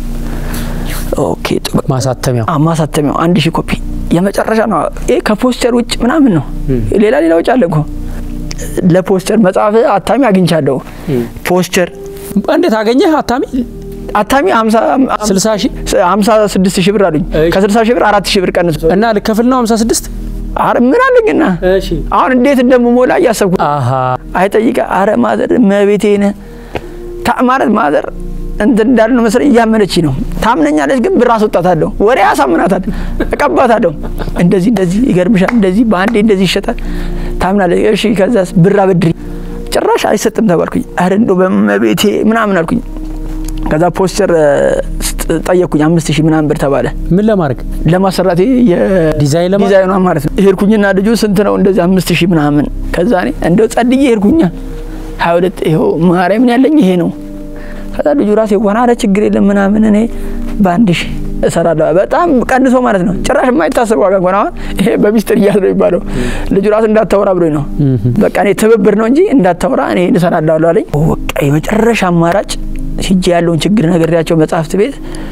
ኦኬ ማሳተሚያው ማሳተሚያው አንድ ሺህ ኮፒ የመጨረሻ ነው ይሄ ከፖስተር ውጭ ምናምን ነው ሌላ ሌላ ውጭ አለ እኮ ለፖስተር መጽሐፍ አታሚ አግኝቻለሁ ፖስተር እንዴት አገኘህ አታሚ አታሚ ሃምሳ ስልሳ ሺህ ሃምሳ ስድስት ሺህ ብር አሉኝ ከ60 ሺህ ብር አራት ሺህ ብር ቀንሶ እና ልከፍል ነው ሃምሳ ስድስት አረ ምን አለኝና እሺ አሁን እንዴት እንደምሞላ ያሰብኩ አሃ አይጠይቃ አረ ማዘር መቤቴን ታማረት ማዘር እንት እንዳልነው መሰለኝ ያመነች ነው ታምነኛለች ግን ብር አስወጣታለሁ ወሬ ያሳምናታል እቀባታለሁ እንደዚህ እንደዚህ ይገርምሻል እንደዚህ ባንዴ እንደዚህ ይሸጣል ታምናለች እሺ ከዛስ ብር አበድሪ ጭራሽ አይሰጥም ተባልኩኝ አረ እንደው በመቤቴ ምናምን አልኩኝ ከዛ ፖስተር ጠየቅኩኝ አምስት ሺህ ምናምን ብር ተባለ ምን ለማድረግ ለማሰራት ዲዛይን ለማድረግ ዲዛይኑ ማለት ነው ሄድኩኝና ልጁ ስንት ነው እንደዚህ አምስት ሺህ ምናምን ከዛ እኔ እንደው ጸድዬ ሄድኩኛ ሃያ ሁለት ይሄው ማርያምን ያለኝ ይሄ ነው ከዛ ልጁ ራሴ ዋና አለ ችግር የለም ምናምን እኔ ባንድ ሺህ እሰራለሁ በጣም ቀንሶ ማለት ነው ጭራሽ የማይታሰብ ዋጋ እንኳን አሁን ይሄ በሚስጥር ያለው ይባለው ልጁ ራሱ እንዳታወራ ብሎኝ ነው በቃ እኔ ትብብር ነው እንጂ እንዳታወራ እኔ እሰራለሁ አለኝ በቃ የመጨረሻ አማራጭ ሂጅ ያለውን ችግር ነገርያቸው መጽሐፍት ቤት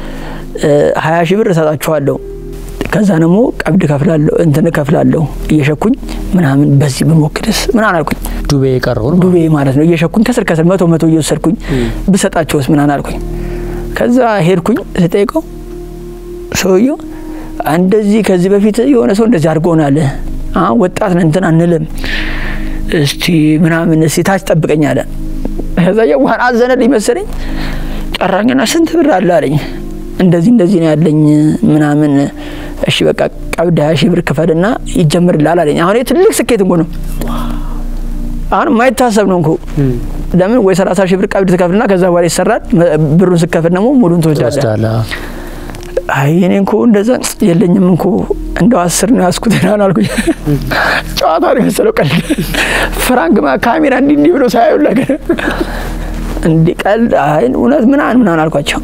ሃያ ሺህ ብር እሰጣቸዋለሁ ከዛ ደግሞ ቀብድ ከፍላለሁ እንትን ከፍላለሁ እየሸኩኝ ምናምን በዚህ በሞክደስ ምናምን አልኩኝ ዱቤ የቀረው ዱቤ ማለት ነው እየሸኩኝ ከስር ከስር መቶ መቶ እየወሰድኩኝ ብሰጣቸውስ ምናምን አልኩኝ ከዛ ሄድኩኝ ስጠይቀው ሰውየው እንደዚህ ከዚህ በፊት የሆነ ሰው እንደዚህ አድርጎናል አሁን ወጣት ነን እንትን አንልም እስቲ ምናምን እስቲ ታች ጠብቀኝ አለ ከዛ የዋን አዘነልኝ መሰለኝ ጠራኝና ስንት ብር አለ አለኝ እንደዚህ እንደዚህ ነው ያለኝ ምናምን እሺ በቃ ቀብድ ሃያ ሺህ ብር ከፈልና ይጀምርልሃል አለኝ አሁን ትልቅ ስኬት እንኳን ነው አሁን ማይታሰብ ነው እንኳ ለምን ወይ ሰላሳ ሺህ ብር ቀብድ ተከፍልና ከዛ በኋላ ይሰራል ብሩን ስከፍል ደግሞ ሙሉን ትወስዳለህ አይ እኔ እንኳ እንደዛ የለኝም እንኳ እንደው አስር ነው ያስኩትና አልኩኝ ጨዋታ ነው መሰለው ቀልድ ፍራንክ ማ ካሜራ እንዲ እንዲ ብሎ ሳይውል ነገር እንዲ ቀልድ አይ እውነት ምናን ምናን አልኳቸው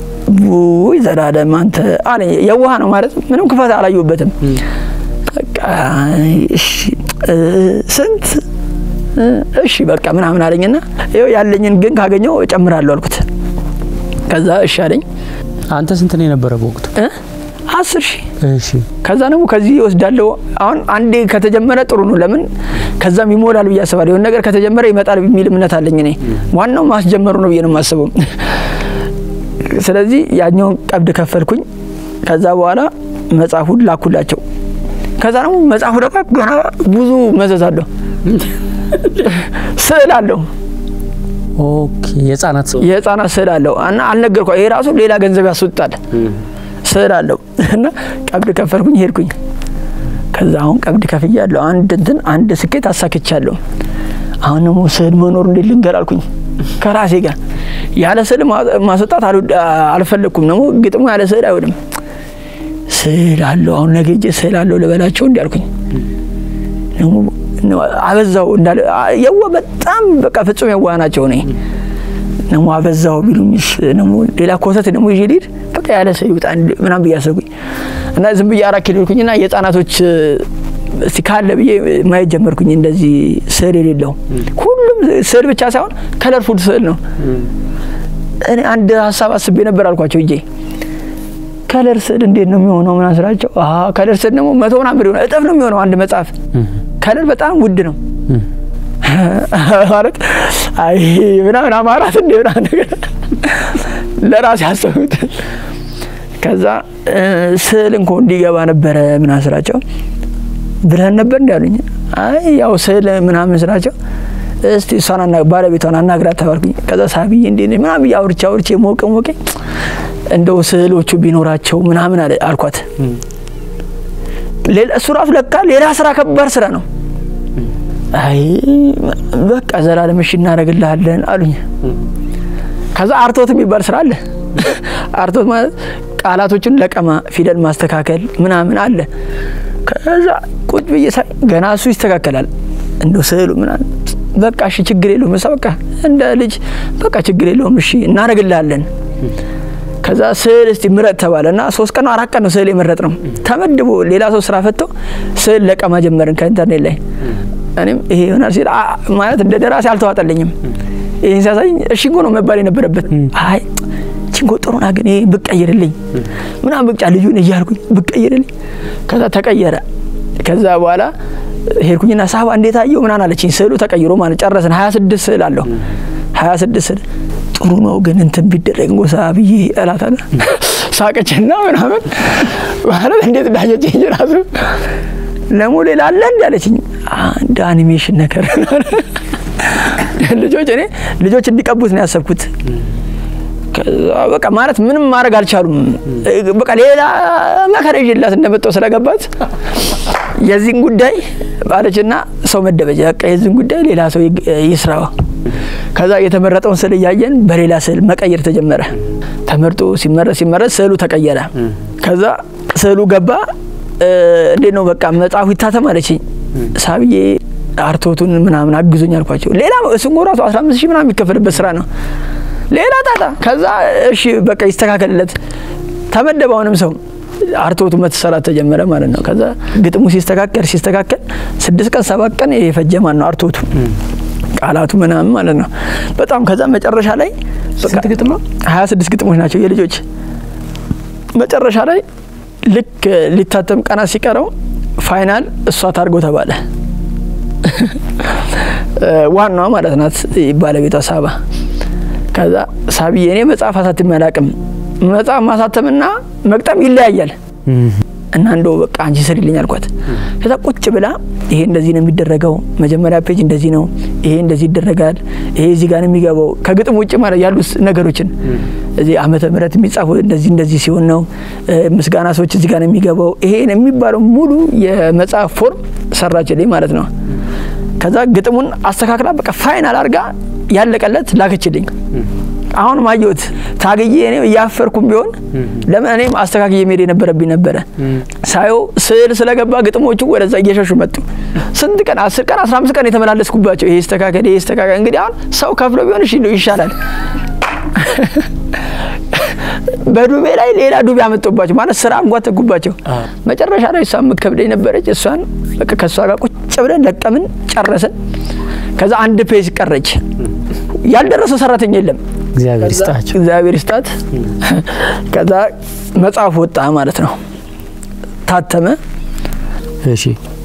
ወይ ዘላለም አንተ አለኝ የዋህ ነው ማለት ምንም ክፋት አላየሁበትም በቃ እሺ ስንት እሺ በቃ ምናምን አለኝና ይኸው ያለኝን ግን ካገኘው እጨምራለሁ አልኩት ከዛ እሺ አለኝ አንተ ስንት ነው የነበረ በወቅቱ አስር ሺህ እሺ ከዛ ነው ከዚህ ወስዳለሁ አሁን አንዴ ከተጀመረ ጥሩ ነው ለምን ከዛም ይሞላል ብዬ አስባለሁ የሆነ ነገር ከተጀመረ ይመጣል በሚል እምነት አለኝ እኔ ዋናው ማስጀመሩ ነው ብዬ ነው የማስበው ስለዚህ ያኛው ቀብድ ከፈልኩኝ ከዛ በኋላ መጽሐፉን ላኩላቸው ከዛ ነው መጽሐፉ ደግሞ ገና ብዙ መዘዝ አለው ስዕል አለው ኦኬ የጻናት የጻናት ስዕል አለው እና አልነገርኳ ይሄ ራሱ ሌላ ገንዘብ ያስወጣል ስዕል አለው እና ቀብድ ከፈልኩኝ ሄድኩኝ ከዛ አሁን ቀብድ ከፍያለሁ አንድ እንትን አንድ ስኬት አሳክቻለሁ አሁን ነው ስዕል መኖር እንደልንገራልኩኝ ከራሴ ጋር ያለ ስዕል ማስወጣት አልፈለኩም ነው ግጥሙ ያለ ስዕል አይወድም ስዕል አለው አሁን ነገ ስዕል አለው ለበላቸው እንዲያልኩኝ ነው አበዛው እንዳለ የዋ በጣም በቃ ፍጹም የዋናቸው ነኝ ነው አበዛው ቢሉኝስ ነው ሌላ ኮተት ነው ይጅሊድ በቃ ያለ ስዕል ይውጣ ምናም በያሰጉኝ እና ዝም ብዬ አራት ኪሎልኩኝና የጻናቶች ሲካለ ብዬ ማየት ጀመርኩኝ እንደዚህ ስዕል የሌለው ሁሉም ስዕል ብቻ ሳይሆን ከለርፉል ስዕል ነው እኔ አንድ ሐሳብ አስቤ ነበር አልኳቸው እጄ ከለር ስዕል እንዴት ነው የሚሆነው ምናምን ስራቸው አሃ ከለር ስዕል ደግሞ መቶ ምናምን ብር ነው እጥፍ ነው የሚሆነው አንድ መጽሐፍ ከለር በጣም ውድ ነው ማለት አይ ምናምን አማራት እንደሆነ ነገር ለራሴ አሰብኩት ከዛ ስዕል እንኳን እንዲገባ ነበር ምናምን ስራቸው ብለን ነበር እንዳሉኝ አይ ያው ስዕል ምናምን ስራቸው እስቲ እሷና ባለቤቷን አናግራት ተባልኩኝ ከዛ ሳቢዬ እንዴ ምናምን ያውርቻ አውርቼ ሞቀ ሞቀ እንደው ስዕሎቹ ቢኖራቸው ምናምን አልኳት ሌላ ሱራፍ ለካ ሌላ ስራ ከባድ ስራ ነው አይ በቃ ዘላለም እሺ እናረግልሃለን አሉኝ ከዛ አርቶት የሚባል ስራ አለ አርቶት ማለት ቃላቶችን ለቀማ ፊደል ማስተካከል ምናምን አለ ከዛ ቁጥ በየሳይ ገና እሱ ይስተካከላል እንደው ስዕሉ ምናምን በቃ እሺ ችግር የለውም በቃ እንደ ልጅ በቃ ችግር የለውም እሺ እናረግልሃለን ከዛ ስዕል እስቲ ምረጥ ተባለና ሶስት ቀን አራት ቀን ነው ስዕል የመረጥ ነው ተመድቦ ሌላ ሰው ስራ ፈቶ ስዕል ለቀማ ጀመርን ከኢንተርኔት ላይ እኔም ይሄ ይሆናል ሲል ማለት እንደ ደራሲ አልተዋጠልኝም ይሄን ሲያሳይ እሺ ጎኖ መባል የነበረበት አይ ቺንጎ ጥሩና ግን ይሄ ብቀይርልኝ ምናምን ብቻ ልዩን እያልኩኝ ብቀይርልኝ ከዛ ተቀየረ ከዛ በኋላ ሄድኩኝና ሳባ እንዴት አየው ምናምን አለችኝ ስዕሉ ተቀይሮ ማለት ጨረሰን ሃያ ስድስት ስዕል አለው ሃያ ስድስት ስዕል ጥሩ ነው ግን እንትን ቢደረግ ጎሳ ብዬ እላታለሁ ሳቀችና ምናምን ማለት እንዴት ዳየችኝ ራሱ ለሞዴል አለ እንዳለችኝ አንድ አኒሜሽን ነገር ልጆች እኔ ልጆች እንዲቀቡት ነው ያሰብኩት በቃ ማለት ምንም ማድረግ አልቻሉም በቃ ሌላ ማከረጅ ይላት እንደመጣው ስለገባት የዚህን ጉዳይ ባለችና ሰው መደበጀ በቃ የዚህን ጉዳይ ሌላ ሰው ይስራው ከዛ የተመረጠውን ስዕል ያያየን በሌላ ስዕል መቀየር ተጀመረ ተመርጦ ሲመረጥ ሲመረጥ ስዕሉ ተቀየረ ከዛ ስዕሉ ገባ እንዴ ነው በቃ መጽሐፉ ይታተማለችኝ ሳብዬ አርቶቱን ምናምን አግዙኝ አልኳቸው ሌላ እሱን ጎራቱ አስራ አምስት ሺህ ምናምን የሚከፈልበት ስራ ነው ሌላ ታታ ከዛ እሺ በቃ ይስተካከልለት ተመደባውንም ሰው አርቶቱ መተሰራት ተጀመረ ማለት ነው ከዛ ግጥሙ ሲስተካከል ሲስተካከል ስድስት ቀን ሰባት ቀን የፈጀ ማን ነው አርቶቱ ቃላቱ ምናምን ማለት ነው በጣም ከዛ መጨረሻ ላይ ስንት ግጥም ነው ሃያ ስድስት ግጥሞች ናቸው የልጆች መጨረሻ ላይ ልክ ሊታተም ቀና ሲቀረው ፋይናል እሷ ታርጎ ተባለ ዋናው ማለት ናት ባለቤቷ ሳባ ከዛ ሳቢዬ እኔ መጽሐፍ አሳትም ያላቅም መጽሐፍ ማሳተምና መቅጠም ይለያያል እና እንደው በቃ አንቺ ሰሪልኝ አልኳት ከዛ ቁጭ ብላ ይሄ እንደዚህ ነው የሚደረገው መጀመሪያ ፔጅ እንደዚህ ነው ይሄ እንደዚህ ይደረጋል ይሄ እዚህ ጋር ነው የሚገባው ከግጥም ውጭ ማለት ያሉት ነገሮችን እዚህ ዓመተ ምህረት የሚጻፉ እንደዚህ እንደዚህ ሲሆን ነው ምስጋና ሰዎች እዚህ ጋር ነው የሚገባው ይሄ ነው የሚባለው ሙሉ የመጽሐፍ ፎርም ሰራችልኝ ማለት ነው ከዛ ግጥሙን አስተካክላ በቃ ፋይናል አርጋ ያለቀለት ላከችልኝ አሁን ማየት ታገዬ እኔ ያፈርኩም ቢሆን ለምን እኔም አስተካክዬ መሄድ የነበረብኝ ነበር ሳይው ስዕል ስለገባ ግጥሞቹ ወደዛ እየሸሹ መጡ ስንት ቀን አስር ቀን አስራ አምስት ቀን የተመላለስኩባቸው ይሄ አስተካከለ ይሄ አስተካከለ እንግዲህ አሁን ሰው ከፍሎ ቢሆን እሺ ይሻላል በዱቤ ላይ ሌላ ዱቤ አመጣባቸው ማለት ስራ አንጓተጉባቸው መጨረሻ ላይ ሳም ከብደኝ ነበረች እሷን በቃ ከሷ ጋር ቁጭ ብለን ለቀምን ጨረሰን ከዛ አንድ ፔጅ ቀረች ያልደረሰ ሰራተኛ የለም እግዚአብሔር ይስጣቸው እግዚአብሔር ይስጣት ከዛ መጽሐፍ ወጣ ማለት ነው ታተመ እሺ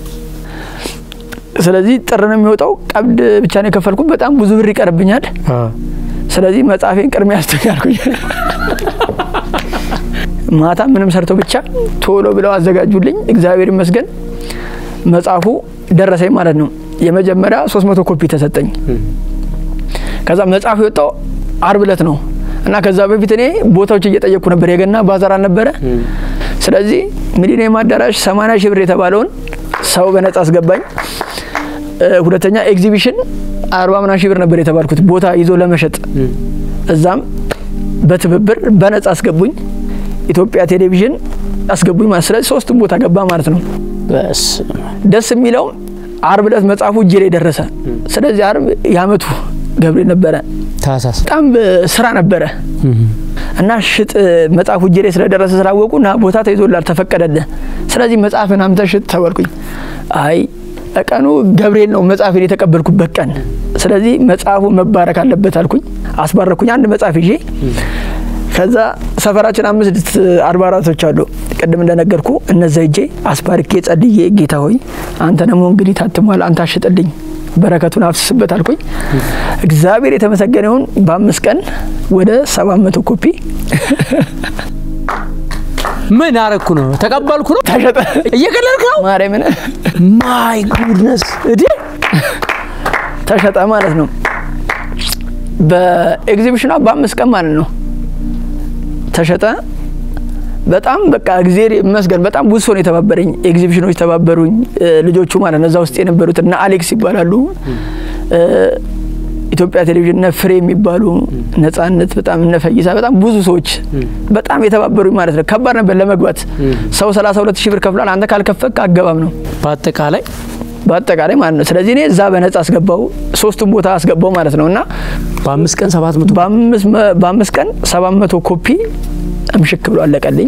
ስለዚህ ጥር ነው የሚወጣው ቀብድ ብቻ ነው ከፈልኩት በጣም ብዙ ብር ይቀርብኛል ስለዚህ መጽሐፌን ቅርም ያስተካክልኩኝ ማታ ምንም ሰርተው ብቻ ቶሎ ብለው አዘጋጁልኝ እግዚአብሔር ይመስገን መጽሐፉ ደረሰኝ ማለት ነው የመጀመሪያ ሶስት መቶ ኮፒ ተሰጠኝ ከዛ መጽሐፉ የወጣው አርብ ዕለት ነው እና ከዛ በፊት እኔ ቦታዎች እየጠየቅኩ ነበር የገና ባዛር አልነበረ ስለዚህ ሚሊኒየም አዳራሽ ሰማንያ ሺህ ብር የተባለውን ሰው በነጻ አስገባኝ ሁለተኛ ኤግዚቢሽን አርባ ምናምን ሺህ ብር ነበር የተባልኩት ቦታ ይዞ ለመሸጥ እዛም በትብብር በነጻ አስገቡኝ ኢትዮጵያ ቴሌቪዥን አስገቡኝ ማለት ስለዚህ ሶስቱም ቦታ ገባ ማለት ነው በስ ደስ የሚለው አርብ ዕለት መጽሐፉ እጄ ላይ ደረሰ ስለዚህ አርብ ያመቱ ገብሬ ነበረ ታሳስ በጣም ስራ ነበረ እና ሽጥ መጽሐፉ እጄ ላይ ስለደረሰ ስላወቁና ቦታ ተይዞላል ተፈቀደለ ስለዚህ መጽሐፍን አምጥተህ ሽጥ ተባልኩኝ አይ ቀኑ ገብርኤል ነው መጽሐፍን የተቀበልኩበት ቀን ስለዚህ መጽሐፉ መባረክ አለበት አልኩኝ አስባረኩኝ አንድ መጽሐፍ ይዤ ከዛ ሰፈራችን አምስት አርባ አራቶች አሉ ቀደም እንደነገርኩ እነዛ ይጄ አስባርኬ ጸልዬ ጌታ ሆይ አንተ ደግሞ እንግዲህ ታትሟል አንተ አሽጥልኝ በረከቱን አፍስስበት አልኩኝ እግዚአብሔር የተመሰገነውን በአምስት ቀን ወደ ሰባት መቶ ኮፒ ምን አረኩ ነው ተቀበልኩ ነው ተሸጠ እየቀለልክ ነው ማርያምን ማይ ጉድነስ እዲ ተሸጠ ማለት ነው በኤግዚቢሽኑ በአምስት ቀን ማለት ነው ተሸጠ በጣም በቃ እግዚአብሔር ይመስገን በጣም ብዙ ሰው ነው የተባበረኝ ኤግዚቢሽኖች ተባበሩኝ ልጆቹ ማለት ነው እዛ ውስጥ የነበሩት እና አሌክስ ይባላሉ ኢትዮጵያ ቴሌቪዥን እና ፍሬ የሚባሉ ነፃነት በጣም እነፈይሳ በጣም ብዙ ሰዎች በጣም የተባበሩኝ ማለት ነው ከባድ ነበር ለመግባት ሰው ሰላሳ ሁለት ሺህ ብር ከፍሏል አንተ ካልከፈክ አገባም ነው በአጠቃላይ በአጠቃላይ ማለት ነው ስለዚህ እኔ እዛ በነፃ አስገባው ሶስቱም ቦታ አስገባው ማለት ነውና በአምስት ቀን ሰባት መቶ በአምስት በአምስት ቀን ሰባት መቶ ኮፒ አምሽክ ብሎ አለቀልኝ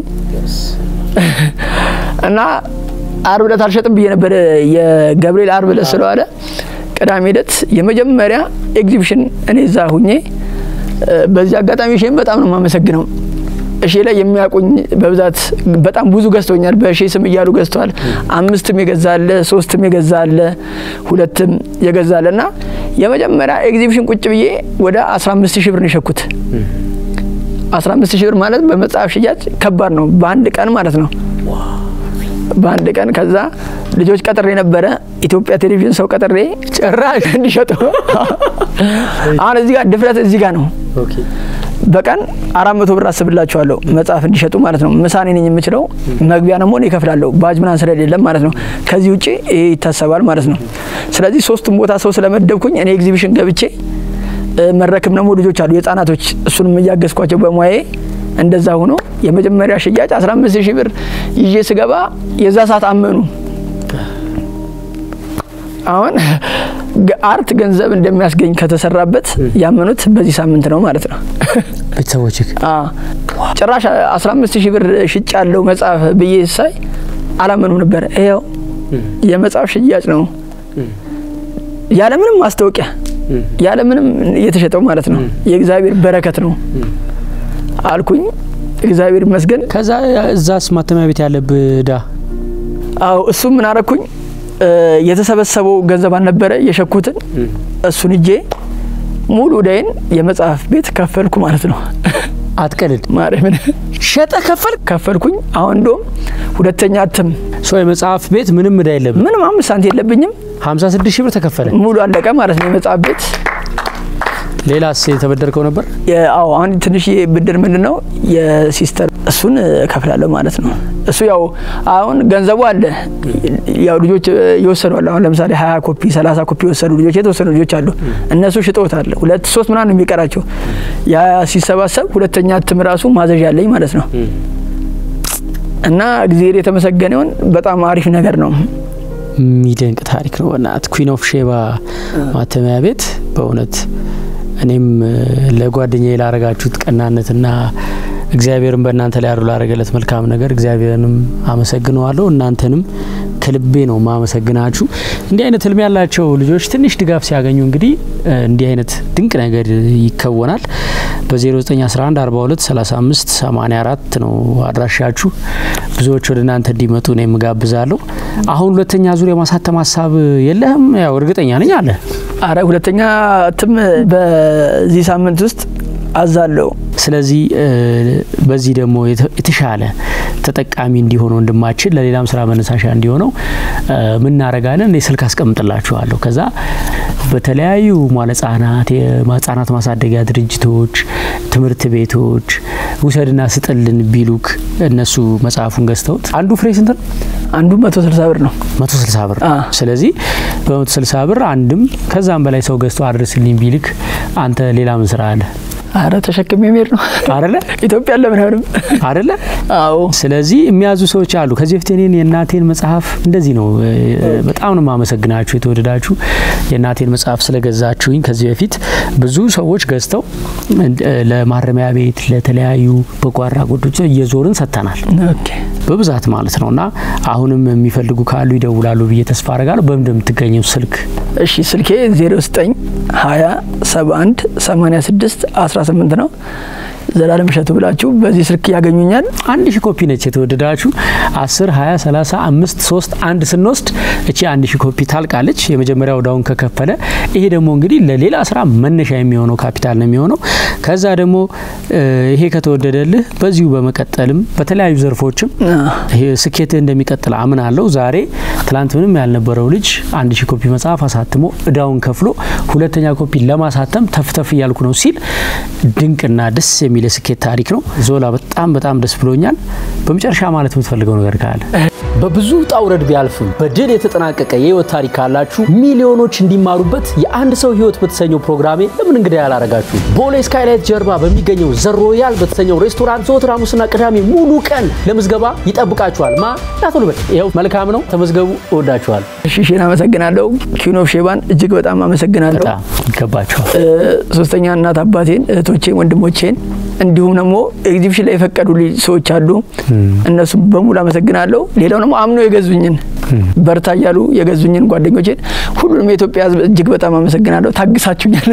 እና አርብ ዕለት አልሸጥም ብዬ ነበር የገብርኤል አርብ ዕለት ስለዋለ ቅዳሜ ዕለት የመጀመሪያ ኤግዚቢሽን እኔ እዛ ሆኜ በዚህ አጋጣሚ ሼም በጣም ነው ማመሰግነው እሺ ላይ የሚያቆኝ በብዛት በጣም ብዙ ገዝቶኛል በሺ ስም ይያሉ ገዝቷል አምስትም ይገዛል ሶስትም ይገዛል ሁለትም ይገዛልና የመጀመሪያ ኤግዚቢሽን ቁጭ ብዬ ወደ አስራ አምስት ሺህ ብር ነው ሸኩት አስራ አምስት ሺህ ብር ማለት በመጽሐፍ ሽያጭ ከባድ ነው በአንድ ቀን ማለት ነው በአንድ ቀን ከዛ ልጆች ቀጥሬ ነበረ ኢትዮጵያ ቴሌቪዥን ሰው ቀጥሬ ጭራሽ እንዲሸጡ አሁን እዚህ ጋር ድፍረት እዚህ ጋር ነው ኦኬ በቀን አራት መቶ ብር አስብላችኋለሁ መጽሐፍ እንዲሸጡ ማለት ነው ምሳኔ ነኝ የምችለው መግቢያ ነው ሞኔ ይከፍላለሁ ባጅ ምናን ስለሌለም ማለት ነው ከዚህ ውጪ ይታሰባል ማለት ነው ስለዚህ ሶስቱም ቦታ ሰው ስለመደብኩኝ እኔ ኤግዚቢሽን ገብቼ መረከም ነው ልጆች አሉ የጻናቶች እሱንም ያገዝኳቸው በሙያዬ እንደዛ ሆኖ የመጀመሪያ ሽያጭ አስራ አምስት ሺህ ብር ይዤ ስገባ የዛ ሰዓት አመኑ አሁን አርት ገንዘብ እንደሚያስገኝ ከተሰራበት ያመኑት በዚህ ሳምንት ነው ማለት ነው ቤተሰቦችክ አ ጭራሽ አስራ አምስት ሺህ ብር ሽጫለው መጽሐፍ ብዬ ሳይ አላመኑም ነበር ይሄው የመጽሐፍ ሽያጭ ነው ያለ ምንም ማስታወቂያ ያለ ምንም እየተሸጠው ማለት ነው የእግዚአብሔር በረከት ነው አልኩኝ እግዚአብሔር ይመስገን ከዛ እዛስ ማተሚያ ቤት ያለብዳ አው እሱ ምን አረኩኝ የተሰበሰበው ገንዘብ አልነበረ የሸኩትን እሱን እጄ ሙሉ ዳይን የመጽሐፍ ቤት ከፈልኩ ማለት ነው አትቀልድ ማርያምን ሸጠ ከፈል ከፈልኩኝ አሁን እንደውም ሁለተኛ አትም ሶ የመጽሐፍ ቤት ምንም እዳ የለም ምንም አምስት ሳንቲም የለብኝም ሃምሳ ስድስት ሺህ ብር ተከፈለ ሙሉ አለቀ ማለት ነው የመጽሐፍ ቤት ሌላስ የተበደርከው ነበር ያው አሁን ትንሽ ብድር ምንድነው የሲስተር እሱን ከፍላለሁ ማለት ነው እሱ ያው አሁን ገንዘቡ አለ ያው ልጆች ይወሰዳሉ አሁን ለምሳሌ ሀያ ኮፒ ሰላሳ ኮፒ ይወሰዱ ልጆች የተወሰኑ ልጆች አሉ እነሱ ሽጦታል ሁለት ሶስት ምናምን የሚቀራቸው ያ ሲሰባሰብ ሁለተኛ እትም ራሱ ማዘዣ ያለኝ ማለት ነው እና እግዚአብሔር የተመሰገነውን በጣም አሪፍ ነገር ነው ሚደንቅ ታሪክ ነው ወናት ኩዊን ኦፍ ሼባ ማተሚያ ቤት በእውነት እኔም ለጓደኛዬ ላረጋችሁት ቀናነትና እግዚአብሔርን በእናንተ ላይ አድሮ ላረገለት መልካም ነገር እግዚአብሔርንም አመሰግናለሁ እናንተንም ከልቤ ነው ማመሰግናችሁ እንዲህ አይነት ህልም ያላቸው ልጆች ትንሽ ድጋፍ ሲያገኙ እንግዲህ እንዲህ አይነት ድንቅ ነገር ይከወናል በ0911 42 35 84 ነው አድራሻችሁ ብዙዎች ወደ እናንተ እንዲመጡ ነው የምጋብዛለሁ አሁን ሁለተኛ ዙር የማሳተም ሐሳብ የለህም ያው እርግጠኛ ነኝ አለ አረ ሁለተኛ እትም በዚህ ሳምንት ውስጥ አዛለው ስለዚህ በዚህ ደግሞ የተሻለ ተጠቃሚ እንዲሆን ወንድማችን ለሌላም ስራ መነሳሻ እንዲሆነው ምን እናረጋለን ለስልክ አስቀምጥላችኋለሁ ከዛ በተለያዩ ማለጻናት የማጻናት ማሳደጊያ ድርጅቶች ትምርት ቤቶች ውሰድና ስጥልን ቢሉክ እነሱ መጽሐፉን ገዝተውት አንዱ ፍሬ ስንት ነው አንዱ መቶ ስልሳ ብር ነው መቶ ስልሳ ብር ስለዚህ በመቶ ስልሳ ብር አንድም ከዛም በላይ ሰው ገዝቶ አድርስልኝ ቢልክ አንተ ሌላ ምን ስራ አለ አረ ተሸክሜ የሚሄድ ነው አይደለ ኢትዮጵያ ለምንም አይደለ አዎ ስለዚህ የሚያዙ ሰዎች አሉ ከዚህ በፊት እኔን የናቴን መጽሐፍ እንደዚህ ነው በጣም ነው ማመሰግናችሁ የተወደዳችሁ የናቴን መጽሐፍ ስለገዛችሁኝ ከዚህ በፊት ብዙ ሰዎች ገዝተው ለማረሚያ ቤት ለተለያዩ በጓራ ጉዶች እየዞርን ሰጣናል ኦኬ በብዛት ማለት ነውና አሁንም የሚፈልጉ ካሉ ይደውላሉ ብዬ ተስፋ አደርጋለሁ በመንደም ትገኘው ስልክ እሺ ስልኬ ዜሮ ዘጠኝ ሃያ ሰባ አንድ ሰማንያ ስድስት አስራ ስምንት ነው ዘላለም እሸቱ ብላችሁ በዚህ ስልክ ያገኙኛል አንድ ሺህ ኮፒ ነች የተወደዳችሁ አስር ሃያ ሰላሳ አምስት ሶስት አንድ ስንወስድ እቺ አንድ ሺህ ኮፒ ታልቃለች የመጀመሪያው ዳውን ከከፈለ ይሄ ደግሞ እንግዲህ ለሌላ ስራ መነሻ የሚሆነው ካፒታል ነው የሚሆነው ከዛ ደግሞ ይሄ ከተወደደልህ በዚሁ በመቀጠልም በተለያዩ ዘርፎችም ይሄ ስኬት እንደሚቀጥል አምናለሁ ዛሬ ትላንት ምንም ያልነበረው ልጅ አንድ ሺህ ኮፒ መጽሐፍ አሳትሞ ዳውን ከፍሎ ሁለተኛ ኮፒ ለማሳተም ተፍተፍ ያልኩ ነው ሲል ድንቅና ደስ የሚል ስኬት ታሪክ ነው ዞላ በጣም በጣም ደስ ብሎኛል በመጨረሻ ማለት የምትፈልገው ነገር ካለ በብዙ ጣውረድ ቢያልፍም በድል የተጠናቀቀ የህይወት ታሪክ ካላችሁ ሚሊዮኖች እንዲማሩበት የአንድ ሰው ህይወት በተሰኘው ፕሮግራሜ ለምን እንግዳ ያላረጋችሁ ቦሌ ስካይላይት ጀርባ በሚገኘው ዘሮያል በተሰኘው ሬስቶራንት ዘወትር ሐሙስና ቅዳሜ ሙሉ ቀን ለምዝገባ ይጠብቃችኋል ማ ያቶልበት ይሄው መልካም ነው ተመዝገቡ እወዳችኋል እሺ እሺ አመሰግናለሁ ኪኖ ኦፍ ሼባን እጅግ በጣም አመሰግናለሁ በጣም ይከባችኋል ሶስተኛ እናት አባቴን እህቶቼን ወንድሞቼን እንዲሁም ደግሞ ኤግዚቢሽን ላይ የፈቀዱልኝ ሰዎች አሉ እነሱ በሙሉ አመሰግናለሁ ሌላው ደግሞ አምኖ የገዙኝን በርታ ያሉ የገዙኝን ጓደኞቼን ሁሉንም የኢትዮጵያ ህዝብ እጅግ በጣም አመሰግናለሁ ታግሳችሁኛል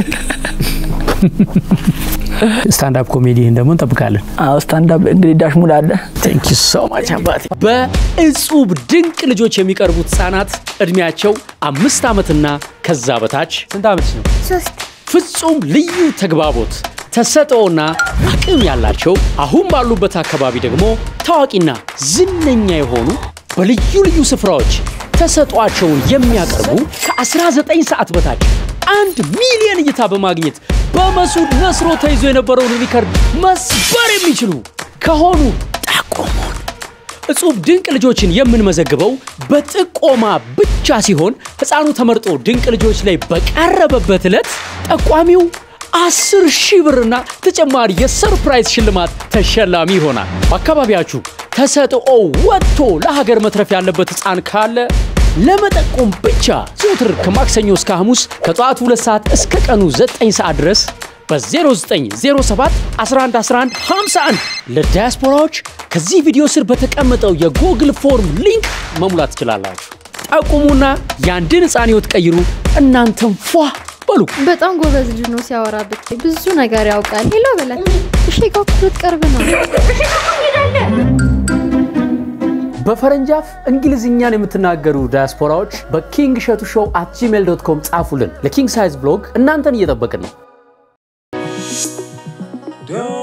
ስታንድ አፕ ኮሜዲ እንደሞ እንጠብቃለን አዎ ስታንድ አፕ እንግዲህ ዳሽ ሙላ አለ ቴንክ ዩ ሶ ማች አባቴ በእጹብ ድንቅ ልጆች የሚቀርቡት ህፃናት እድሜያቸው አምስት አመትና ከዛ በታች ስንት አመት ነው ሶስት ፍጹም ልዩ ተግባቦት ተሰጥኦና አቅም ያላቸው አሁን ባሉበት አካባቢ ደግሞ ታዋቂና ዝነኛ የሆኑ በልዩ ልዩ ስፍራዎች ተሰጥኦአቸውን የሚያቀርቡ ከ19 ሰዓት በታች አንድ ሚሊዮን እይታ በማግኘት በመሱድ ነስሮ ተይዞ የነበረውን ሪከርድ መስበር የሚችሉ ከሆኑ ጠቆሙን እጹብ ድንቅ ልጆችን የምንመዘግበው በጥቆማ ብቻ ሲሆን ህፃኑ ተመርጦ ድንቅ ልጆች ላይ በቀረበበት ዕለት ጠቋሚው አስር ሺህ ብርና ተጨማሪ የሰርፕራይዝ ሽልማት ተሸላሚ ይሆናል በአካባቢያችሁ ተሰጥኦ ወጥቶ ለሀገር መትረፍ ያለበት ህፃን ካለ ለመጠቆም ብቻ ዘወትር ከማክሰኞ እስከ ሐሙስ ከጠዋቱ ሁለት ሰዓት እስከ ቀኑ ዘጠኝ ሰዓት ድረስ በ0907 11 11 51 ለዲያስፖራዎች ከዚህ ቪዲዮ ስር በተቀመጠው የጎግል ፎርም ሊንክ መሙላት ትችላላችሁ ጠቁሙና ያንድን ህፃን ህይወት ቀይሩ እናንተም ፏ በሉ በጣም ጎበዝ ልጅ ነው ሲያወራበት ብዙ ነገር ያውቃል ሄሎ በላት እሺ ጋር ቀርብ ነው በፈረንጃፍ እንግሊዝኛን የምትናገሩ ዲያስፖራዎች በኪንግ ሸቱ ሾው አት ጂሜል ዶት ኮም ጻፉልን ለኪንግ ሳይዝ ብሎግ እናንተን እየጠበቅን ነው